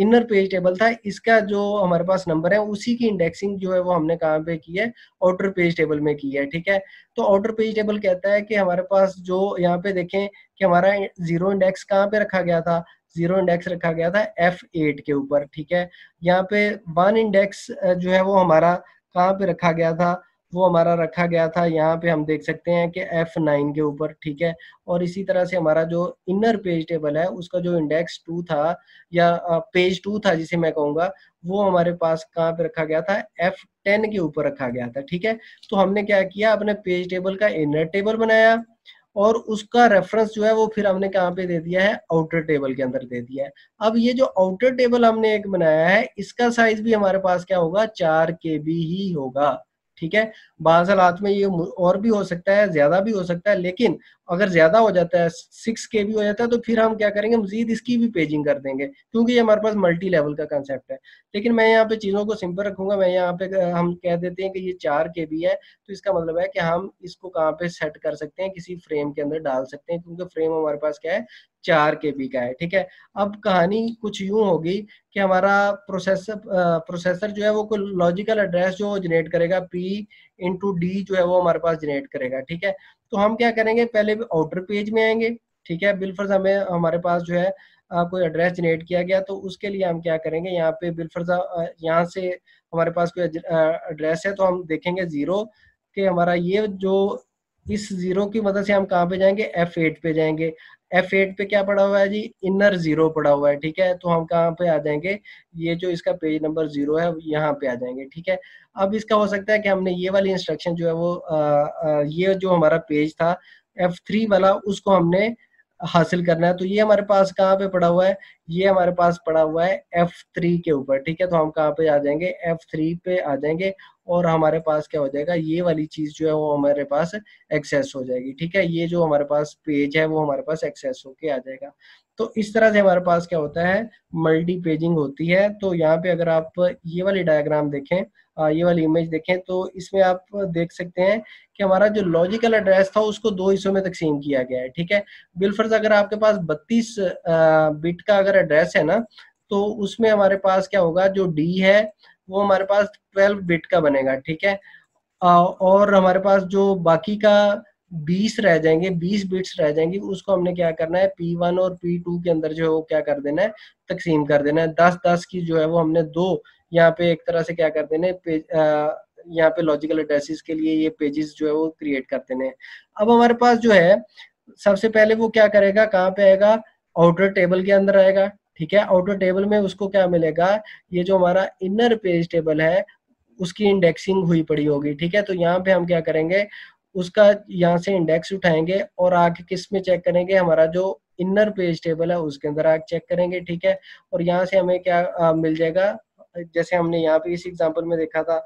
इनर पेज टेबल था, इसका जो हमारे पास नंबर है उसी की इंडेक्सिंग जो है वो हमने कहाँ पे की है, आउटर पेज टेबल में की है। ठीक है, तो आउटर पेज टेबल कहता है कि हमारे पास जो यहाँ पे देखें कि हमारा जीरो इंडेक्स कहाँ पे रखा गया था, जीरो इंडेक्स रखा गया था F8 के ऊपर। ठीक है, यहाँ पे वन इंडेक्स जो है वो हमारा कहाँ पे रखा गया था, वो हमारा रखा गया था यहाँ पे हम देख सकते हैं कि F9 के ऊपर। ठीक है, और इसी तरह से हमारा जो इनर पेज टेबल है उसका जो इंडेक्स 2 था या पेज 2 था जिसे मैं कहूँगा, वो हमारे पास कहाँ पे रखा गया था, F10 के ऊपर रखा गया था। ठीक है, तो हमने क्या किया, अपने पेज टेबल का इनर टेबल बनाया और उसका रेफरेंस जो है वो फिर हमने कहाँ पे दे दिया है, आउटर टेबल के अंदर दे दिया है। अब ये जो आउटर टेबल हमने एक बनाया है इसका साइज भी हमारे पास क्या होगा, 4 KB ही होगा। ठीक है, बाज़ हालात में ये और भी हो सकता है, ज्यादा भी हो सकता है, लेकिन अगर ज्यादा हो जाता है 6 KB हो जाता है तो फिर हम क्या करेंगे, मजीद इसकी भी पेजिंग कर देंगे, क्योंकि ये हमारे पास मल्टी लेवल का कंसेप्ट है। लेकिन मैं यहाँ पे चीज़ों को सिंपल रखूंगा, मैं यहाँ पे हम कह देते हैं कि ये 4 KB है, तो इसका मतलब है कि हम इसको कहाँ पे सेट कर सकते हैं, किसी फ्रेम के अंदर डाल सकते हैं, क्योंकि फ्रेम हमारे पास क्या है, 4 KB का है। ठीक है, अब कहानी कुछ यूं होगी कि हमारा प्रोसेसर जो है वो कोई लॉजिकल एड्रेस जो जनरेट करेगा P/D जो है वो हमारे पास जनरेट करेगा। ठीक है, तो हम क्या करेंगे, पहले आउटर पेज में आएंगे। ठीक है, बिलफर्ज हमें हमारे पास जो है कोई एड्रेस जनरेट किया गया, तो उसके लिए हम क्या करेंगे, यहाँ पे बिलफर्ज यहाँ से हमारे पास कोई एड्रेस है तो हम देखेंगे 0 कि हमारा ये जो इस 0 की मदद से हम कहाँ पे जाएंगे, F8 पे जाएंगे। F8 पे क्या पड़ा हुआ है जी, इनर 0 पड़ा हुआ है। ठीक है, तो हम कहाँ पे आ जाएंगे, ये जो इसका पेज नंबर 0 है यहाँ पे आ जाएंगे। ठीक है, अब इसका हो सकता है कि हमने ये वाली इंस्ट्रक्शन जो है वो ये जो हमारा पेज था F3 वाला उसको हमने हासिल करना है, तो ये हमारे पास कहाँ पे पड़ा हुआ है, ये हमारे पास पड़ा हुआ है F3 के ऊपर। ठीक है, तो हम कहाँ पे आ जाएंगे, F3 पे आ जाएंगे और हमारे पास क्या हो जाएगा, ये वाली चीज जो है वो हमारे पास एक्सेस हो जाएगी। ठीक है, ये जो हमारे पास पेज है वो हमारे पास एक्सेस होके आ जाएगा। तो इस तरह से हमारे पास क्या होता है, मल्टी पेजिंग होती है। तो यहाँ पे अगर आप ये वाली डायग्राम देखें, ये वाली इमेज देखें, तो इसमें आप देख सकते हैं कि हमारा जो लॉजिकल एड्रेस था उसको 2 हिस्सों में तकसीम किया गया है। ठीक है, बिलफर्ज अगर आपके पास 32 बिट का अगर एड्रेस है ना, तो उसमें हमारे पास क्या होगा, जो डी है वो हमारे पास 12 बिट का बनेगा। ठीक है, और हमारे पास जो बाकी का 20 रह जाएंगे, 20 बिट्स रह जाएंगी, उसको हमने क्या करना है, P1 और P2 के अंदर जो है वो क्या कर देना है, तकसीम कर देना है। 10-10 की जो है वो हमने दो यहाँ पे एक तरह से क्या कर देने, यहाँ पे लॉजिकल एड्रेसेस के लिए ये पेजेस जो है वो क्रिएट कर देने हैं। अब हमारे पास जो है सबसे पहले वो क्या करेगा, कहाँ पे आएगा, आउटर टेबल के अंदर आएगा। ठीक है, आउटर टेबल में उसको क्या मिलेगा, ये जो हमारा इनर पेज टेबल है उसकी इंडेक्सिंग हुई पड़ी होगी। ठीक है, तो यहाँ पे हम क्या करेंगे, उसका यहाँ से इंडेक्स उठाएंगे और आके किस में चेक करेंगे, हमारा जो इनर पेज टेबल है उसके अंदर आके चेक करेंगे। ठीक है, और यहाँ से हमें क्या मिल जाएगा, जैसे हमने यहाँ पे इस एग्जांपल में देखा था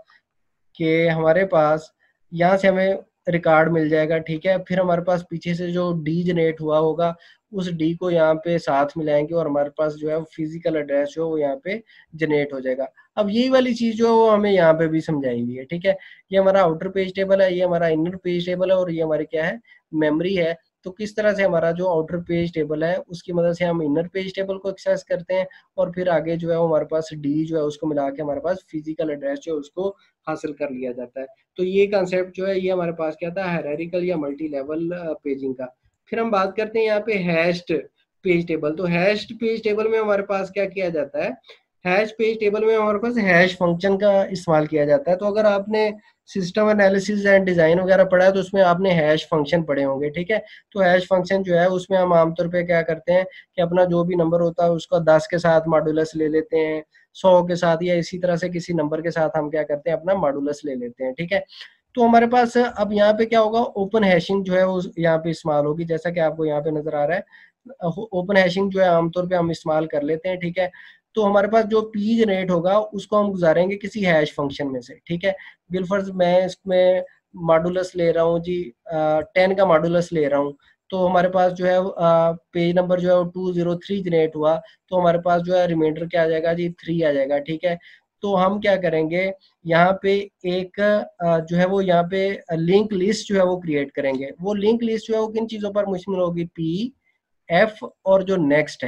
कि हमारे पास यहाँ से हमें रिकॉर्ड मिल जाएगा। ठीक है, फिर हमारे पास पीछे से जो डी जनरेट हुआ होगा उस डी को यहाँ पे साथ मिलाएंगे और हमारे पास जो है फिजिकल एड्रेस जो है वो यहाँ पे जनरेट हो जाएगा। अब यही वाली चीज जो है वो हमें यहाँ पे भी समझाई हुई है। ठीक है, ये हमारा आउटर पेज टेबल है, ये हमारा इनर पेज टेबल है और ये हमारी क्या है, मेमोरी है। तो किस तरह से हमारा जो आउटर पेज टेबल है उसकी मदद से हम इनर पेज टेबल को एक्सेस करते हैं और फिर आगे जो है वो हमारे पास डी जो है उसको मिला के हमारे पास फिजिकल एड्रेस जो है उसको हासिल कर लिया जाता है। तो ये कंसेप्ट जो है ये हमारे पास क्या था, हायरार्किकल या मल्टी लेवल पेजिंग का। फिर हम बात करते हैं यहाँ पे हैश्ड पेज टेबल। तो हैश्ड पेज टेबल में हमारे पास क्या किया जाता है, हैश पेज टेबल में हमारे पास हैश फंक्शन का इस्तेमाल किया जाता है। तो अगर आपने सिस्टम एनालिसिस एंड डिजाइन वगैरह पढ़ा है तो उसमें आपने हैश फंक्शन पढ़े होंगे। ठीक है, तो हैश फंक्शन जो है उसमें हम आमतौर पे क्या करते हैं कि अपना जो भी नंबर होता है उसका 10 के साथ मॉडुलस ले लेते हैं, 100 के साथ या इसी तरह से किसी नंबर के साथ हम क्या करते हैं, अपना मॉडुलस ले लेते हैं। ठीक है, तो हमारे पास अब यहाँ पे क्या होगा, ओपन हैशिंग जो है वो यहाँ पे इस्तेमाल होगी, जैसा कि आपको यहाँ पे नजर आ रहा है। ओपन हैशिंग जो है आमतौर पे हम इस्तेमाल कर लेते हैं। ठीक है, तो हमारे पास जो पी जनरेट होगा उसको हम गुजारेंगे किसी हैश फंक्शन में से। ठीक है, बिलफर्ज मैं इसमें मॉडुलस ले रहा हूँ जी, 10 का मॉडुलस ले रहा हूँ, तो हमारे पास जो है पेज नंबर जो है वो 203 जनरेट हुआ, तो हमारे पास जो है रिमाइंडर क्या आ जाएगा जी, 3 आ जाएगा। ठीक है, तो हम क्या करेंगे, यहाँ पे एक जो है वो यहाँ पे लिंक लिस्ट जो है वो क्रिएट करेंगे। वो लिंक लिस्ट जो है वो किन चीजों पर मुश्तमिल होगी, पी, एफ और जो नेक्स्ट है।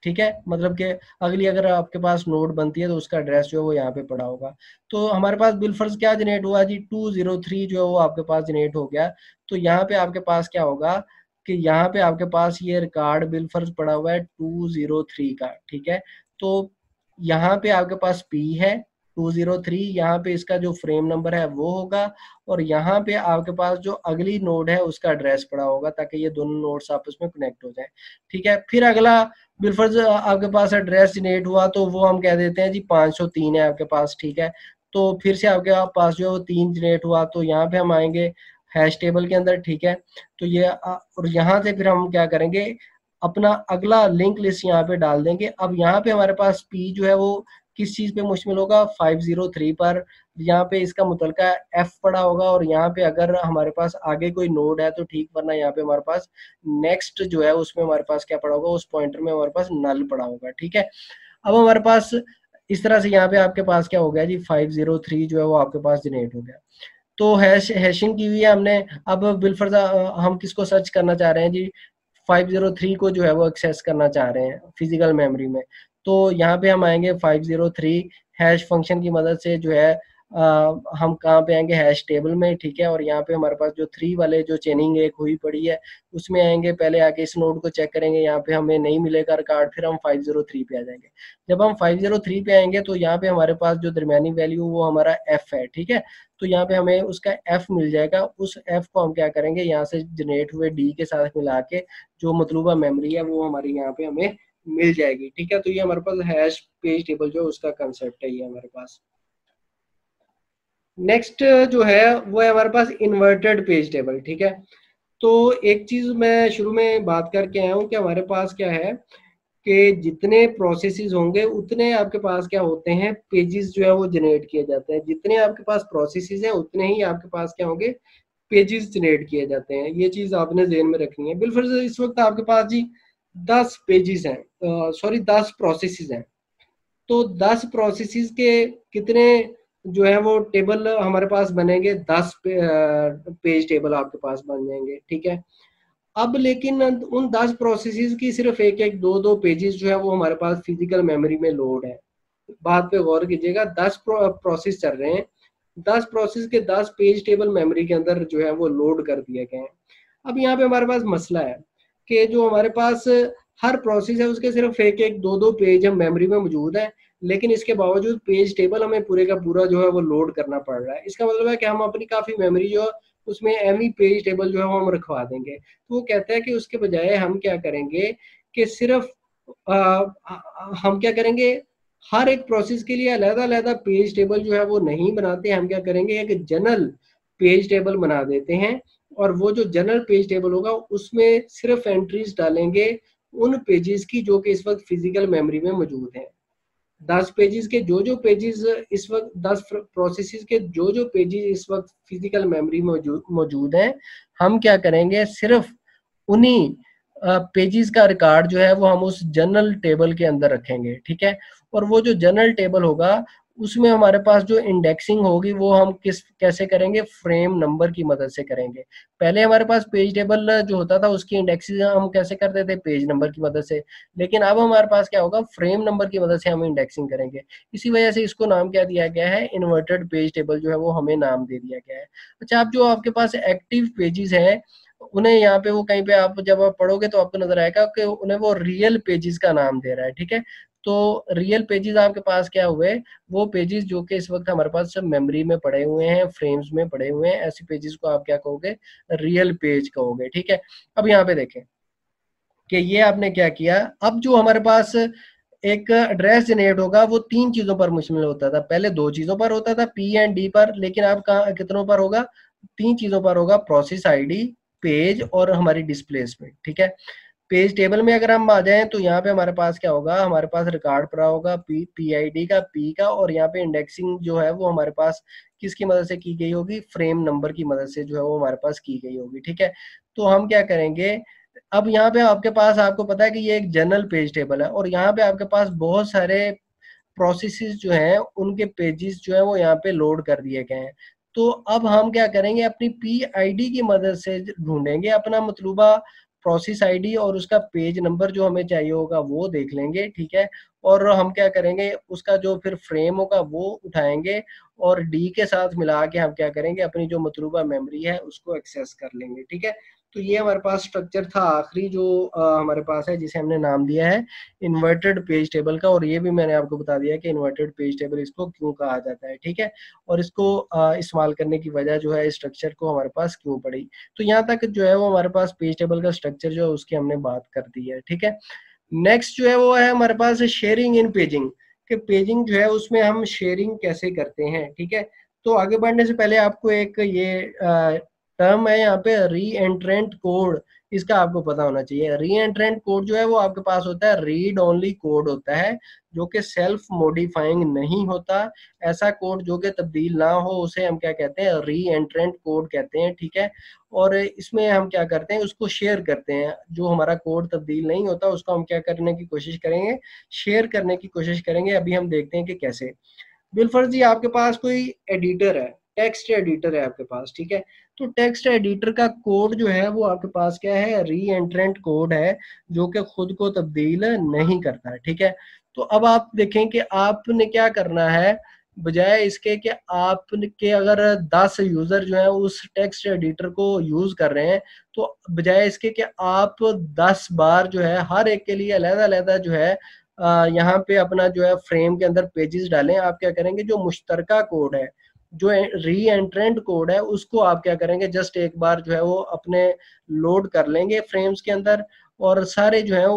ठीक है, मतलब कि अगली अगर आपके पास नोड बनती है तो उसका एड्रेस जो है वो यहाँ पे पड़ा होगा। तो हमारे पास बिलफर्ज क्या जनरेट हुआ जी, 203 जो है वो आपके पास जनरेट हो गया। तो यहाँ पे आपके पास क्या होगा कि यहाँ पे आपके पास ये रिकॉर्ड बिलफर्ज पड़ा हुआ है 203 का, ठीक है। तो यहाँ पे आपके पास पी है 203, यहाँ पे इसका जो फ्रेम नंबर है वो होगा, और यहाँ पे आपके पास जो अगली नोड है उसका एड्रेस पड़ा होगा, ताकि ये दोनों नोड्स आपस में कनेक्ट हो जाए, ठीक है। फिर अगला बिलफर्ज आपके पास एड्रेस जनरेट हुआ तो वो हम कह देते हैं जी 503 है आपके पास, ठीक है। तो फिर से आपके पास जो 3 जनरेट हुआ, तो यहाँ पे हम आएंगे हैश टेबल के अंदर, ठीक है। तो ये और यहाँ से फिर हम क्या करेंगे, अपना अगला लिंक लिस्ट यहाँ पे डाल देंगे। अब यहाँ पे हमारे पास पी जो है वो किस चीज पे मुश्तमिल होगा, 503 पर। यहाँ पे इसका मुतलका एफ पड़ा होगा, और यहाँ पे अगर हमारे पास आगे कोई नोड है तो ठीक, वरना यहाँ पे हमारे पास नेक्स्ट जो है उसमें हमारे पास क्या पड़ा होगा, उस पॉइंटर में हमारे पास नल पड़ा होगा, ठीक है। अब हमारे पास इस तरह से यहाँ पे आपके पास क्या हो गया जी, 503 जो है वो आपके पास जनरेट हो गया। तो हैशिंग की हुई है हमने। अब बिलफर्ज हम किसको सर्च करना चाह रहे हैं जी, 503 को जो है वो एक्सेस करना चाह रहे हैं फिजिकल मेमोरी में। तो यहाँ पे हम आएंगे 503 हैश फंक्शन की मदद से जो है हम कहाँ पे आएंगे, हैश टेबल में, ठीक है। और यहाँ पे हमारे पास जो 3 वाले जो चेनिंग एक हुई पड़ी है उसमें आएंगे, पहले आके इस नोड को चेक करेंगे, यहाँ पे हमें नहीं मिलेगा रिकॉर्ड, फिर हम 503 पे आ जाएंगे। जब हम 503 पे आएंगे तो यहाँ पे हमारे पास जो दरमियानी वैल्यू वो हमारा एफ है, ठीक है। तो यहाँ पे हमें उसका एफ मिल जाएगा, उस एफ को हम क्या करेंगे, यहाँ से जनरेट हुए डी के साथ मिला के जो मतलूबा मेमोरी है वो हमारी यहाँ पे हमें मिल जाएगी, ठीक है। तो ये हमारे पास हैश पेज टेबल जो उसका कंसेप्ट है ये हमारे पास। नेक्स्ट जो है वो है हमारे पास इन्वर्टेड पेज टेबल, ठीक है। तो एक चीज मैं शुरू में बात करके आया हूँ कि हमारे पास क्या है कि जितने प्रोसेसेस होंगे उतने आपके पास क्या होते हैं, पेजेस जो है वो जनरेट किए जाते हैं। जितने आपके पास प्रोसेसेस हैं उतने ही आपके पास क्या होंगे, पेजेस जनरेट किए जाते हैं। ये चीज आपने ज़हन में रखनी है। बिल्कुल इस वक्त आपके पास जी 10 पेजेस हैं, सॉरी 10 प्रोसेसेस हैं। तो 10 प्रोसेसेस के कितने जो है वो टेबल हमारे पास बनेंगे, 10 पेज टेबल आपके पास बन जाएंगे, ठीक है। अब लेकिन उन 10 प्रोसेसेस की सिर्फ एक एक दो दो पेजेस जो है वो हमारे पास फिजिकल मेमोरी में लोड है। बात पे गौर कीजिएगा, 10 प्रोसेस चल रहे हैं, 10 प्रोसेस के 10 पेज टेबल मेमोरी के अंदर जो है वो लोड कर दिए गए हैं। अब यहाँ पे हमारे पास मसला है कि जो हमारे पास हर प्रोसेस है उसके सिर्फ एक एक दो दो पेज हम मेमोरी में मौजूद है, लेकिन इसके बावजूद पेज टेबल हमें पूरे का पूरा जो है वो लोड करना पड़ रहा है। इसका मतलब है कि हम अपनी काफी मेमोरी जो उसमें एमी पेज टेबल जो है वो हम रखवा देंगे। तो वो कहता है कि उसके बजाय हम क्या करेंगे कि सिर्फ हम क्या करेंगे, हर एक प्रोसेस के लिए अलग अलग पेज टेबल जो है वो नहीं बनाते, हम क्या करेंगे एक जनरल पेज टेबल बना देते हैं। और वो जो जनरल पेज टेबल होगा उसमें सिर्फ एंट्रीज डालेंगे उन पेजेस की जो कि इस वक्त फिजिकल मेमोरी में मौजूद हैं। 10 पेजेस के जो पेजेस इस वक्त 10 प्रोसेसेस के जो पेजेस इस वक्त फिजिकल मेमोरी में मौजूद हैं, हम क्या करेंगे, सिर्फ उन्हीं पेजेस का रिकॉर्ड जो है वो हम उस जनरल टेबल के अंदर रखेंगे, ठीक है। और वो जो जनरल टेबल होगा उसमें हमारे पास जो इंडेक्सिंग होगी वो हम कैसे करेंगे, फ्रेम नंबर की मदद से करेंगे। पहले हमारे पास पेज टेबल जो होता था उसकी इंडेक्सिंग हम कैसे करते थे, पेज नंबर की मदद से, लेकिन अब हमारे पास क्या होगा, फ्रेम नंबर की मदद से हम इंडेक्सिंग करेंगे। इसी वजह से इसको नाम क्या दिया गया है, इन्वर्टेड पेज टेबल जो है वो हमें नाम दे दिया गया है। अच्छा, अब जो आपके पास एक्टिव पेजेस हैं उन्हें यहाँ पे वो कहीं पे आप जब आप पढ़ोगे तो आपको नजर आएगा कि उन्हें वो रियल पेजेस का नाम दे रहा है, ठीक है। तो रियल पेजेस आपके पास क्या हुए, वो पेजेस जो कि इस वक्त हमारे पास सब मेमोरी में पड़े हुए हैं, फ्रेम्स में पड़े हुए हैं, ऐसे पेजेस को आप क्या कहोगे, रियल पेज कहोगे, ठीक है। अब यहाँ पे देखें कि ये आपने क्या किया। अब जो हमारे पास एक एड्रेस जनरेट होगा वो 3 चीजों पर मुश्तमिल होता था, पहले 2 चीजों पर होता था, पी एंड डी पर, लेकिन अब कहाँ कितनों पर होगा, 3 चीजों पर होगा, प्रोसेस आईडी, पेज और हमारी डिस्प्लेसमेंट, ठीक है। पेज टेबल में अगर हम आ जाएं तो यहाँ पे हमारे पास क्या होगा, हमारे पास रिकॉर्ड पड़ा होगा पी आई डी का, पी का, और यहाँ पे इंडेक्सिंग जो है वो हमारे पास किसकी मदद से की गई होगी, फ्रेम नंबर की मदद से जो है वो हमारे पास की गई होगी, ठीक है। तो हम क्या करेंगे, अब यहाँ पे आपके पास, आपको पता है कि ये एक जनरल पेज टेबल है और यहाँ पे आपके पास बहुत सारे प्रोसेसेस जो हैं उनके पेजेस जो है वो यहाँ पे लोड कर दिए गए हैं। तो अब हम क्या करेंगे, अपनी पी आई डी की मदद से ढूंढेंगे अपना मतलूबा प्रोसेस आईडी और उसका पेज नंबर जो हमें चाहिए होगा वो देख लेंगे, ठीक है। और हम क्या करेंगे, उसका जो फिर फ्रेम होगा वो उठाएंगे और डी के साथ मिला के हम क्या करेंगे, अपनी जो मतलूबा मेमोरी है उसको एक्सेस कर लेंगे, ठीक है। तो ये हमारे पास स्ट्रक्चर था आखिरी जो हमारे पास है, जिसे हमने नाम दिया है इन्वर्टेड पेज टेबल का। और ये भी मैंने आपको बता दिया कि इन्वर्टेड पेज टेबल इसको क्यों कहा जाता है, ठीक है। और इसको इस्तेमाल करने की वजह जो है, स्ट्रक्चर को हमारे पास क्यों पड़ी। तो यहाँ तक जो है वो हमारे पास पेज टेबल का स्ट्रक्चर जो है उसकी हमने बात कर दी है, ठीक है। नेक्स्ट जो है वो है हमारे पास शेयरिंग इन पेजिंग, कि पेजिंग जो है उसमें हम शेयरिंग कैसे करते हैं, ठीक है। तो आगे बढ़ने से पहले आपको एक ये टर्म है यहाँ पे री एंट्रेंट कोड, इसका आपको पता होना चाहिए। री एंट्रेंट कोड जो है वो आपके पास होता है रीड ओनली कोड होता है, जो कि सेल्फ मॉडिफाइंग नहीं होता। ऐसा कोड जो कि तब्दील ना हो उसे हम क्या कहते हैं, री एंट्रेंट कोड कहते हैं, ठीक है। और इसमें हम क्या करते हैं, उसको शेयर करते हैं। जो हमारा कोड तब्दील नहीं होता उसको हम क्या करने की कोशिश करेंगे, शेयर करने की कोशिश करेंगे। अभी हम देखते हैं कि कैसे। बिलफर्ज जी, आपके पास कोई एडिटर है, टेक्स्ट एडिटर है आपके पास, ठीक है। तो टेक्स्ट एडिटर का कोड जो है वो आपके पास क्या है, री एंट्रेंट कोड है, जो कि खुद को तब्दील नहीं करता, ठीक है। तो अब आप देखें कि आपने क्या करना है, बजाय इसके कि आपके अगर 10 यूजर जो है उस टेक्स्ट एडिटर को यूज कर रहे हैं, तो बजाय इसके कि आप 10 बार जो है हर एक के लिए अलग-अलग जो है यहाँ पे अपना जो है फ्रेम के अंदर पेजेस डालें, आप क्या करेंगे, जो मुश्तरका कोड है, जो री एंट्रेंट कोड है, उसको आप क्या करेंगे, जस्ट एक बार जो है वो अपने लोड कर लेंगे फ्रेम्स के अंदर, और सारे जो है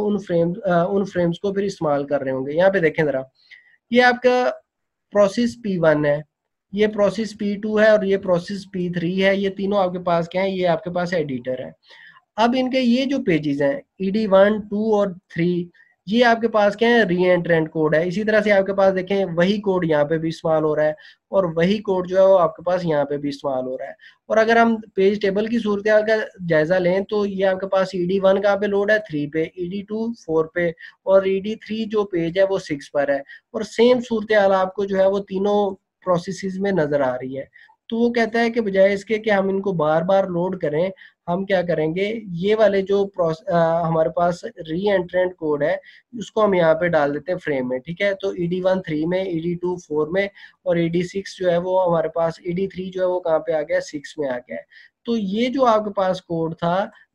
उन फ्रेम्स को फिर इस्तेमाल कर रहे होंगे। यहाँ पे देखें जरा, ये आपका प्रोसेस P1 है, ये प्रोसेस P2 है और ये प्रोसेस P3 है। ये तीनों आपके पास क्या है, ये आपके पास एडिटर है। अब इनके ये जो पेजेस हैं ED1, 2 और 3, ये आपके पास क्या है, री एंट्रेंट कोड है। इसी तरह से आपके पास देखें वही कोड यहाँ पे भी इस्तेमाल हो रहा है, और वही कोड जो है वो आपके पास यहाँ पे भी इस्तेमाल हो रहा है। और अगर हम पेज टेबल की सूरत हाल का जायजा लें तो ये आपके पास ED1 कहाँ पे लोड है, 3 पे, ED2 4 पे, और ED3 जो पेज है वो 6 पर है। और सेम सूरत हाल आपको जो है वो तीनों प्रोसेसेस में नजर आ रही है। तो वो कहता है कि बजाय इसके कि हम इनको बार बार लोड करें, हम क्या करेंगे, ये वाले जो हमारे पास री एंट्रेंट कोड है उसको हम यहाँ पे डाल देते हैं फ्रेम में, ठीक है। तो ED1 3 में, ED2 4 में, और ED6 जो है वो हमारे पास, ED3 जो है वो कहाँ पे आ गया, 6 में आ गया है। तो ये जो आपके पास कोड था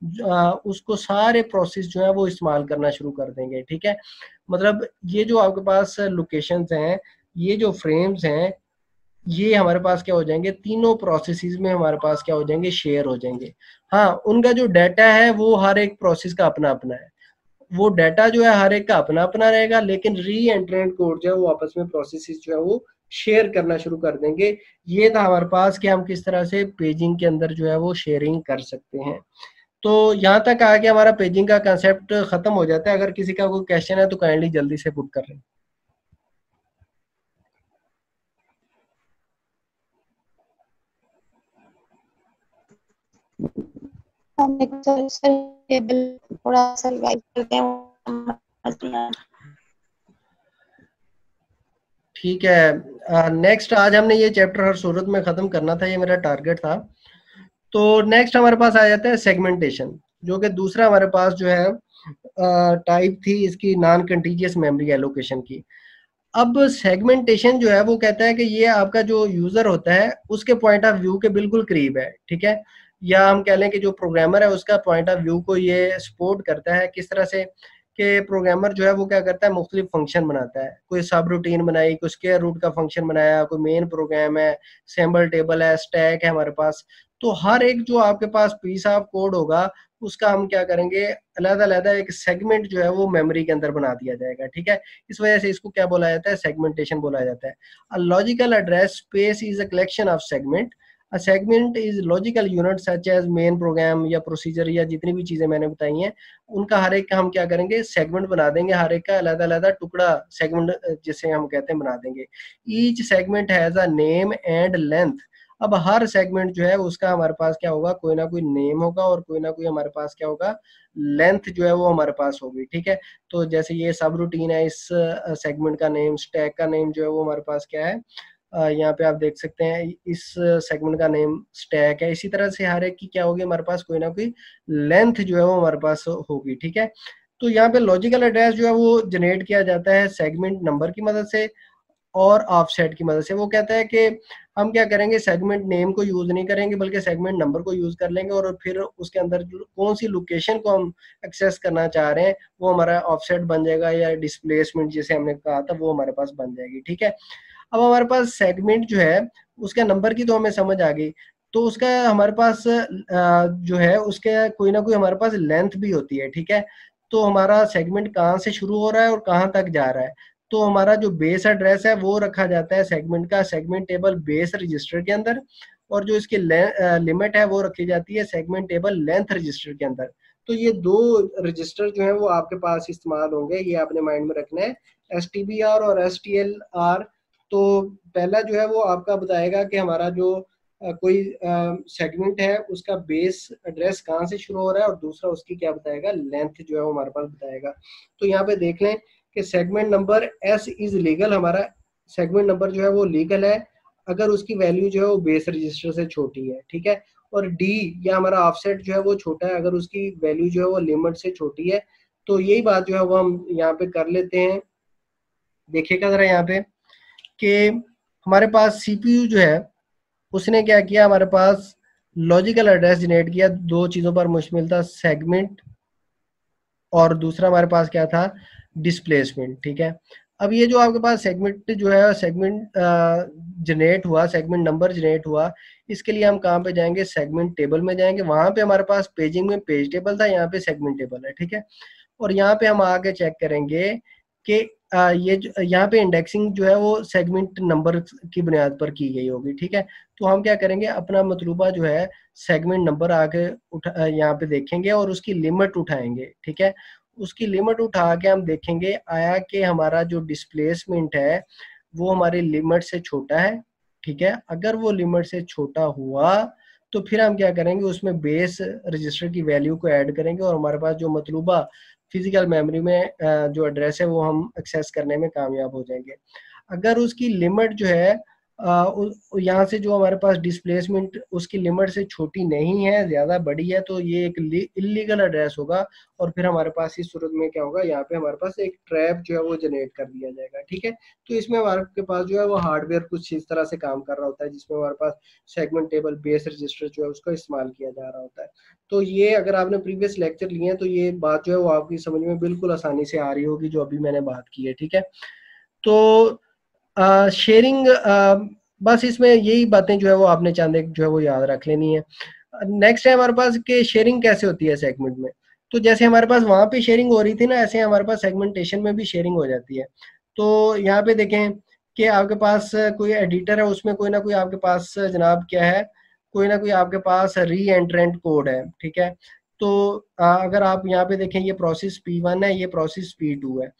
उसको सारे प्रोसेस जो है वो इस्तेमाल करना शुरू कर देंगे, ठीक है। मतलब ये जो आपके पास लोकेशंस हैं, ये जो फ्रेम्स हैं, ये हमारे पास क्या हो जाएंगे, तीनों प्रोसेसेस में हमारे पास क्या हो जाएंगे, शेयर हो जाएंगे। हाँ, उनका जो डाटा है वो हर एक प्रोसेस का अपना अपना है, वो डाटा जो है हर एक का अपना अपना रहेगा, लेकिन री एंट्रेंट कोड जो है वो आपस में प्रोसेसेस जो है वो शेयर करना शुरू कर देंगे। ये था हमारे पास कि हम किस तरह से पेजिंग के अंदर जो है वो शेयरिंग कर सकते हैं। तो यहाँ तक आके हमारा पेजिंग का कंसेप्ट खत्म हो जाता है। अगर किसी का कोई क्वेश्चन है तो काइंडली जल्दी से पुट कर लें। थोड़ा सा रिवाइज करते हैं। ठीक है, नेक्स्ट आज हमने ये चैप्टर हर सूरत में खत्म करना था, ये मेरा टारगेट था। तो नेक्स्ट हमारे पास आ जाता है सेगमेंटेशन, जो कि दूसरा हमारे पास जो है टाइप थी इसकी, नॉन कंटीजियस मेमोरी एलोकेशन की। अब सेगमेंटेशन जो है वो कहता है कि ये आपका जो यूजर होता है उसके पॉइंट ऑफ व्यू के बिल्कुल करीब है, ठीक है। या हम कह लें कि जो प्रोग्रामर है उसका पॉइंट ऑफ व्यू को ये सपोर्ट करता है। किस तरह से, कि प्रोग्रामर जो है वो क्या करता है, मुख्तलिफ फंक्शन बनाता है। कोई सब रूटीन बनाई, कोई स्क्वायर रूट का फंक्शन बनाया, कोई मेन प्रोग्राम है, सैम्पल टेबल है, स्टैक है हमारे पास। तो हर एक जो आपके पास पीस ऑफ कोड होगा उसका हम क्या करेंगे, अलग-अलग एक सेगमेंट जो है वो मेमोरी के अंदर बना दिया जाएगा, ठीक है। इस वजह से इसको क्या बोला जाता है, सेगमेंटेशन बोला जाता है। A logical address space is a collection of segment. A segment is logical unit such as main program या प्रोसीजर, या जितनी भी चीजें मैंने बताई हैं उनका हर एक का हम क्या करेंगे, सेगमेंट बना देंगे। हर एक का अलग-अलग टुकड़ा सेगमेंट जिसे हम कहते हैं बना देंगे। Each segment has a name and length. अब हर सेगमेंट जो है उसका हमारे पास क्या होगा, कोई ना कोई नेम होगा और कोई ना कोई हमारे पास क्या होगा, लेंथ जो है वो हमारे पास होगी, ठीक है। तो जैसे ये सब रूटीन है, इस सेगमेंट का नेम, स्टैक का नेम जो है वो हमारे पास क्या है, यहाँ पे आप देख सकते हैं इस सेगमेंट का नेम स्टैक है। इसी तरह से हर एक की क्या होगी, हमारे पास कोई ना कोई लेंथ जो है वो हमारे पास होगी, ठीक है। तो यहाँ पे लॉजिकल एड्रेस जो है वो जनरेट किया जाता है सेगमेंट नंबर की मदद से और ऑफसेट की मदद से। वो कहता है कि हम क्या करेंगे, सेगमेंट नेम को यूज नहीं करेंगे बल्कि सेगमेंट नंबर को यूज कर लेंगे, और फिर उसके अंदर कौन सी लोकेशन को हम एक्सेस करना चाह रहे हैं वो हमारा ऑफसेट बन जाएगा, या डिस्प्लेसमेंट जिसे हमने कहा था वो हमारे पास बन जाएगी, ठीक है। अब हमारे पास सेगमेंट जो है उसका नंबर की तो हमें समझ आ गई, तो उसका हमारे पास जो है उसके कोई ना कोई हमारे पास लेंथ भी होती है, ठीक है। तो हमारा सेगमेंट कहाँ से शुरू हो रहा है और कहाँ तक जा रहा है, तो हमारा जो बेस एड्रेस है वो रखा जाता है सेगमेंट का सेगमेंट टेबल बेस रजिस्टर के अंदर, और जो इसकी लिमिट है वो रखी जाती है सेगमेंट टेबल लेंथ रजिस्टर के अंदर। तो ये दो रजिस्टर जो है वो आपके पास इस्तेमाल होंगे, ये आपने माइंड में रखना है, STBR और STLR। तो पहला जो है वो आपका बताएगा कि हमारा जो कोई सेगमेंट है उसका बेस एड्रेस कहाँ से शुरू हो रहा है, और दूसरा उसकी क्या बताएगा, लेंथ जो है वो हमारे पास बताएगा। तो यहाँ पे देख लें कि segment number S is legal, हमारा सेगमेंट नंबर जो है वो लीगल है अगर उसकी वैल्यू जो है वो बेस रजिस्टर से छोटी है, ठीक है। और D या हमारा ऑफसेट जो है वो छोटा है अगर उसकी वैल्यू जो है वो लिमिट से छोटी है। तो यही बात जो है वो हम यहाँ पे कर लेते हैं। देखिएगा जरा यहाँ पे कि हमारे पास CPU जो है उसने क्या किया, हमारे पास लॉजिकल एड्रेस जनरेट किया, दो चीजों पर मुश्तमिल था, सेगमेंट और दूसरा हमारे पास क्या था, डिस्प्लेसमेंट, ठीक है। अब ये जो आपके पास सेगमेंट जो है सेगमेंट जनरेट हुआ, सेगमेंट नंबर जनरेट हुआ, इसके लिए हम कहाँ पे जाएंगे, सेगमेंट टेबल में जाएंगे। वहां पे हमारे पास पेजिंग में पेज टेबल था, यहाँ पे सेगमेंट टेबल है, ठीक है। और यहाँ पे हम आगे चेक करेंगे कि ये यहाँ पे इंडेक्सिंग जो है वो सेगमेंट नंबर की बुनियाद पर की गई होगी, ठीक है। तो हम क्या करेंगे, अपना मतलूबा जो है सेगमेंट नंबर आगे उठा यहाँ पे देखेंगे और उसकी लिमिट उठाएंगे, ठीक है। उसकी लिमिट उठा के हम देखेंगे आया कि हमारा जो डिस्प्लेसमेंट है वो हमारी लिमिट से छोटा है, ठीक है। अगर वो लिमिट से छोटा हुआ तो फिर हम क्या करेंगे, उसमें बेस रजिस्टर की वैल्यू को ऐड करेंगे और हमारे पास जो मतलूबा फिजिकल मेमोरी में जो एड्रेस है वो हम एक्सेस करने में कामयाब हो जाएंगे। अगर उसकी लिमिट जो है यहाँ से जो हमारे पास डिस्प्लेसमेंट उसकी लिमिट से छोटी नहीं है, ज्यादा बड़ी है, तो ये एक इलीगल एड्रेस होगा, और फिर हमारे पास इस सूरत में क्या होगा, यहाँ पे हमारे पास एक ट्रैप जो है वो जनरेट कर दिया जाएगा, ठीक है। तो इसमें हमारे पास जो है वो हार्डवेयर कुछ इस तरह से काम कर रहा होता है जिसमें हमारे पास सेगमेंट टेबल बेस रजिस्टर जो है उसका इस्तेमाल किया जा रहा होता है। तो ये अगर आपने प्रीवियस लेक्चर लिए हैं तो ये बात जो है वो आपकी समझ में बिल्कुल आसानी से आ रही होगी जो अभी मैंने बात की है, ठीक है। तो शेयरिंग बस इसमें यही बातें जो है वो आपने चांदे जो है वो याद रख लेनी है। नेक्स्ट है हमारे पास कि शेयरिंग कैसे होती है सेगमेंट में। तो जैसे हमारे पास वहां पे शेयरिंग हो रही थी ना, ऐसे हमारे पास सेगमेंटेशन में भी शेयरिंग हो जाती है। तो यहाँ पे देखें कि आपके पास कोई एडिटर है, उसमें कोई ना कोई आपके पास जनाब क्या है, कोई ना कोई आपके पास री एंट्रेंट कोड है, ठीक है। तो अगर आप यहाँ पे देखें ये प्रोसेस P1 है, ये प्रोसेस P2 है,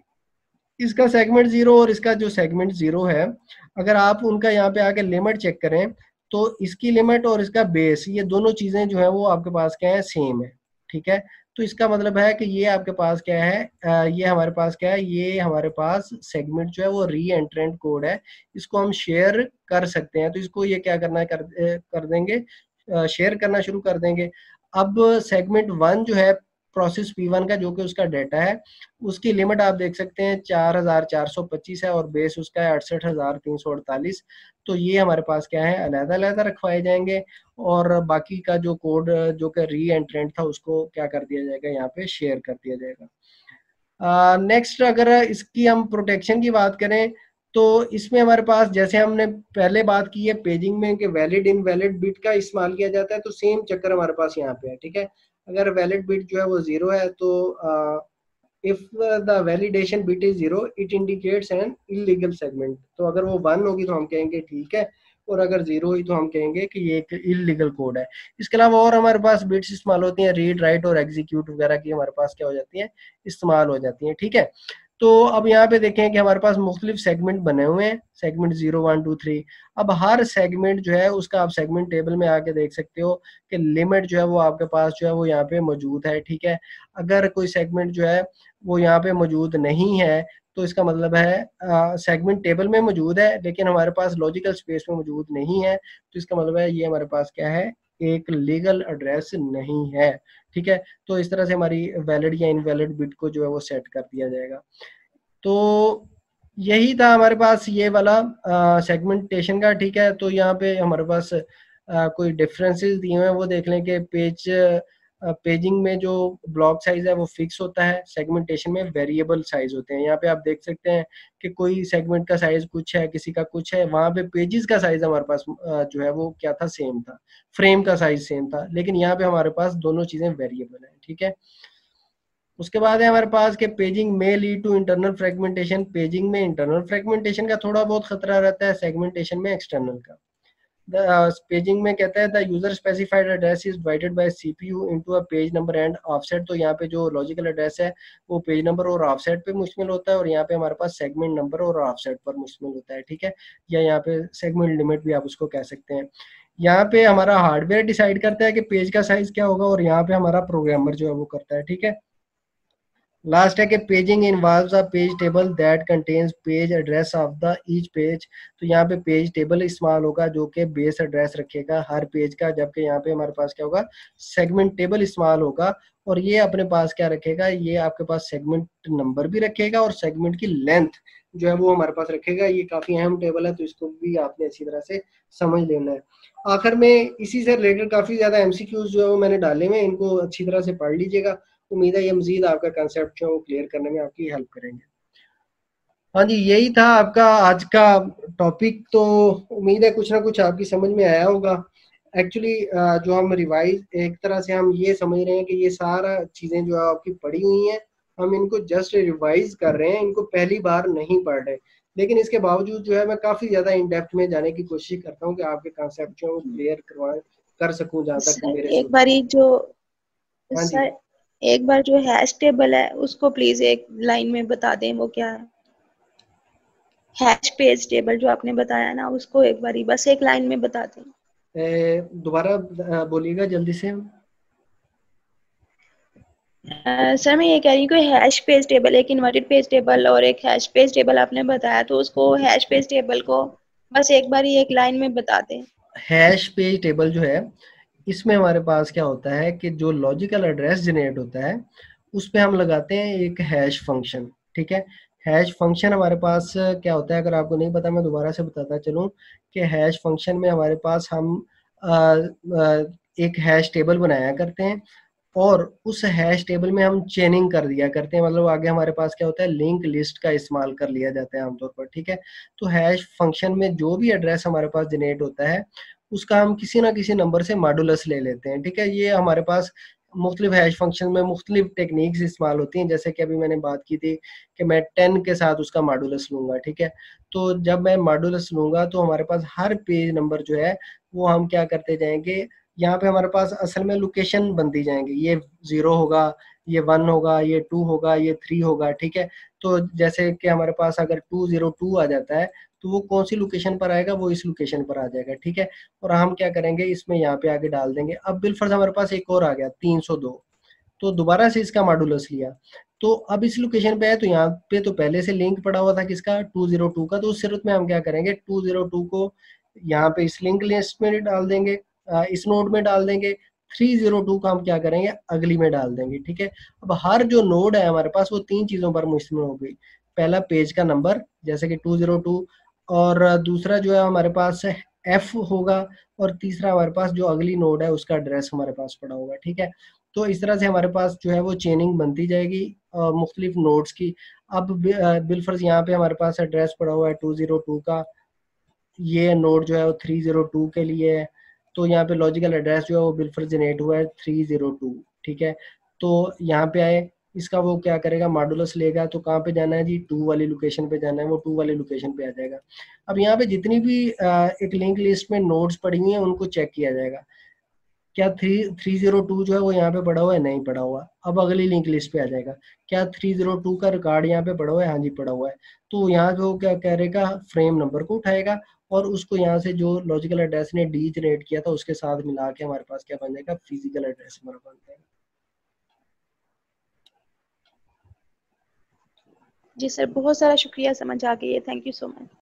इसका सेगमेंट 0 और इसका जो सेगमेंट 0 है, अगर आप उनका यहाँ पे आके लिमिट चेक करें तो इसकी लिमिट और इसका बेस, ये दोनों चीजें जो है वो आपके पास क्या है, सेम है, ठीक है। तो इसका मतलब है कि ये आपके पास क्या है, ये हमारे पास क्या है, ये हमारे पास सेगमेंट जो है वो री एंट्रेंट कोड है, इसको हम शेयर कर सकते हैं। तो इसको ये क्या करना है, कर देंगे, शेयर करना शुरू कर देंगे। अब सेगमेंट 1 जो है प्रोसेस P1 का जो कि उसका डाटा है, उसकी लिमिट आप देख सकते हैं 4425 है और बेस उसका है 68,348। तो ये हमारे पास क्या है, अलग-अलग रखवाए जाएंगे, और बाकी का जो कोड जो कि री एंट्रेंट था उसको क्या कर दिया जाएगा, यहाँ पे शेयर कर दिया जाएगा। नेक्स्ट अगर इसकी हम प्रोटेक्शन की बात करें तो इसमें हमारे पास जैसे हमने पहले बात की है पेजिंग में कि वैलिड इनवैलिड बिट का इस्तेमाल किया जाता है, तो सेम चक्कर हमारे पास यहाँ पे है, ठीक है। अगर वैलिड बिट जो है वो 0 है तो if the validation bit is 0 it indicates an illegal segment। तो अगर वो 1 होगी तो हम कहेंगे ठीक है, और अगर 0 हुई तो हम कहेंगे कि ये एक इलीगल कोड है। इसके अलावा और हमारे पास बिट्स इस्तेमाल होती हैं, रीड राइट और एग्जीक्यूट वगैरह की हमारे पास क्या हो जाती है, इस्तेमाल हो जाती हैं, ठीक है। तो अब यहाँ पे देखें कि हमारे पास मुख्तलिफ सेगमेंट बने हुए हैं, सेगमेंट 0 1 2 3। अब हर सेगमेंट जो है उसका आप सेगमेंट टेबल में आके देख सकते हो कि लिमिट जो है वो आपके पास जो है वो यहाँ पे मौजूद है, ठीक है। अगर कोई सेगमेंट जो है वो यहाँ पे मौजूद नहीं है तो इसका मतलब है सेगमेंट टेबल में मौजूद है लेकिन हमारे पास लॉजिकल स्पेस में मौजूद नहीं है, तो इसका मतलब है ये हमारे पास क्या है, एक लीगल एड्रेस नहीं है। ठीक है, तो इस तरह से हमारी वैलिड या इनवैलिड बिट को जो है वो सेट कर दिया जाएगा। तो यही था हमारे पास ये वाला सेगमेंटेशन का। ठीक है, तो यहाँ पे हमारे पास कोई डिफरेंसेस दिए हुए हैं वो देख लें कि पेजिंग में जो ब्लॉक साइज है वो फिक्स होता है, सेगमेंटेशन में वेरिएबल साइज होते हैं। यहाँ पे आप देख सकते हैं कि कोई सेगमेंट का साइज कुछ है, किसी का कुछ है, वहां पे पेजेस का साइज हमारे पास जो है वो क्या था, सेम था, फ्रेम का साइज सेम था, लेकिन यहाँ पे हमारे पास दोनों चीजें वेरिएबल है। ठीक है, उसके बाद है हमारे पास कि पेजिंग में lead to internal fragmentation. Paging में इंटरनल फ्रेगमेंटेशन का थोड़ा बहुत खतरा रहता है, सेगमेंटेशन में एक्सटर्नल का। पेजिंग में कहता है the user specified address is divided by CPU into a page number and offset. तो यहाँ पे जो लॉजिकल एड्रेस है वो पेज नंबर और ऑफसेट पे मुश्तमिल होता है, और यहाँ पे हमारे पास सेगमेंट नंबर और ऑफसेट पर मुश्तमिल होता है। ठीक है, या यहाँ पे सेगमेंट लिमिट भी आप उसको कह सकते हैं। यहाँ पे हमारा हार्डवेयर डिसाइड करता है कि पेज का साइज क्या होगा, और यहाँ पे हमारा प्रोग्रामर जो है वो करता है। ठीक है, लास्ट है कि paging involves a page table that contains page address of the each page. तो यहाँ पे पेज टेबल इस्तेमाल होगा जो कि बेस एड्रेस रखेगा हर पेज का, जबकि यहाँ पे हमारे पास क्या होगा, सेगमेंट टेबल इस्तेमाल होगा, और ये अपने पास क्या रखेगा, ये आपके पास सेगमेंट नंबर भी रखेगा और सेगमेंट की लेंथ जो है वो हमारे पास रखेगा। ये काफी अहम टेबल है, तो इसको भी आपने अच्छी तरह से समझ लेना है। आखिर में इसी से रिलेटेड काफी ज्यादा एमसीक्यूज जो है वो मैंने डाले हुए हैं, इनको अच्छी तरह से पढ़ लीजिएगा। उम्मीद है ये मजीद आपका कंसेप्ट जो क्लियर करने में आपकी हेल्प करेंगे। हाँ जी, यही था आपका आज का टॉपिक। तो उम्मीद है कुछ ना कुछ आपकी समझ में आया होगा। एक्चुअली जो हम रिवाइज, एक तरह से हम ये समझ रहे हैं कि ये सारा चीजें जो है आपकी पढ़ी हुई हैं, हम इनको जस्ट रिवाइज कर रहे हैं, इनको पहली बार नहीं पढ़ रहे, लेकिन इसके बावजूद जो है मैं काफी ज्यादा इन डेप्थ में जाने की कोशिश करता हूँ कि आपके कंसेप्ट जो क्लियर कर सकूं जहाँ तक सर मेरे एक बारी जो हाँ जी, सर एक बार जो हैश टेबल है उसको प्लीज एक लाइन में बता दें, वो क्या है? हैश पेज टेबल जो आपने बताया ना, उसको एक बारी बस एक लाइन में बता दें। दोबारा बोलिएगा जल्दी से। सर मैं ये कह रही हूँ कि हैश पेज टेबल, एक इन्वर्टेड पेज टेबल और एक हैश पेज टेबल आपने बताया, तो उसको हैश पेज टेबल को बस एक बारी एक लाइन में बता दें। हैश पेज टेबल जो है, इसमें हमारे पास क्या होता है कि जो लॉजिकल एड्रेस जनरेट होता है उस पे हम लगाते हैं एक हैश फंक्शन। ठीक है, हैश फंक्शन हमारे पास क्या होता है, अगर आपको नहीं पता मैं दोबारा से बताता चलूँ कि हैश फंक्शन में हमारे पास हम आ, आ, एक हैश टेबल बनाया करते हैं, और उस हैश टेबल में हम चेनिंग कर दिया करते हैं, मतलब आगे हमारे पास क्या होता है, लिंक लिस्ट का इस्तेमाल कर लिया जाता है आमतौर पर। ठीक है, तो हैश फंक्शन में जो भी एड्रेस हमारे पास जनरेट होता है उसका हम किसी ना किसी नंबर से मॉडुलस ले लेते हैं। ठीक है, ये हमारे पास मुख्तलिफ हैश फंक्शन में मुख्तलिफ टेक्निक्स इस्तेमाल होती हैं, जैसे कि अभी मैंने बात की थी कि मैं 10 के साथ उसका मॉडुलस लूंगा। ठीक है, तो जब मैं मॉडुलस लूंगा तो हमारे पास हर पेज नंबर जो है वो हम क्या करते जाएंगे, यहाँ पे हमारे पास असल में लोकेशन बनती जाएंगे, ये 0 होगा, ये 1 होगा, ये 2 होगा, ये 3 होगा। ठीक है, तो जैसे कि हमारे पास अगर 202 आ जाता है तो वो कौन सी लोकेशन पर आएगा, वो इस लोकेशन पर आ जाएगा। ठीक है, और हम क्या करेंगे, इसमें यहाँ पे आगे डाल देंगे। अब बिलफर्ज हमारे पास एक और आ गया 302, तो दोबारा से इसका मॉडुलस लिया, तो अब इस लोकेशन पे है, तो यहाँ पे तो पहले से लिंक पड़ा हुआ था किसका, 202 का, तो उस सूरत में हम क्या करेंगे, 202 को यहाँ पे इस लिंक लिस्ट में डाल देंगे, इस नोड में डाल देंगे, 302 का हम क्या करेंगे, अगली में डाल देंगे। ठीक है, अब हर जो नोड है हमारे पास वो 3 चीजों पर मुश्तमिल हो गई। पहला पेज का नंबर जैसे कि 202, और दूसरा जो है हमारे पास एफ होगा, और तीसरा हमारे पास जो अगली नोड है उसका एड्रेस हमारे पास पड़ा होगा। ठीक है, तो इस तरह से हमारे पास जो है वो चेनिंग बनती जाएगी मुख्तलिफ नोड्स की। अब बिलफर्ज यहाँ पे हमारे पास एड्रेस पड़ा हुआ है 202 का, ये नोड जो है वो 302 के लिए है, तो यहाँ पे लॉजिकल एड्रेस जो है वो बिलफर्ज जनरेट हुआ है 302। ठीक है, तो यहाँ पे आए, इसका वो क्या करेगा, मॉडुलस लेगा, तो कहाँ पे जाना है जी, 2 वाली लोकेशन पे जाना है, वो 2 वाली लोकेशन पे आ जाएगा। अब यहाँ पे जितनी भी एक लिंक लिस्ट में नोड्स पड़ी हुई हैं उनको चेक किया जाएगा, क्या 302 जो है वो यहाँ पे पड़ा हुआ है, नहीं पड़ा हुआ, अब अगली लिंक लिस्ट पे आ जाएगा, क्या 302 का रिकॉर्ड यहाँ पे पड़ा हुआ है, हाँ जी पड़ा हुआ है, तो यहाँ पे वो क्या करेगा, फ्रेम नंबर को उठाएगा और उसको यहाँ से जो लॉजिकल एड्रेस ने डी जनरेट किया था उसके साथ मिला के हमारे पास क्या बन जाएगा, फिजिकल एड्रेस हमारा बन जाएगा। जी सर, बहुत सारा शुक्रिया, समझ आ गई है, थैंक यू सो मच।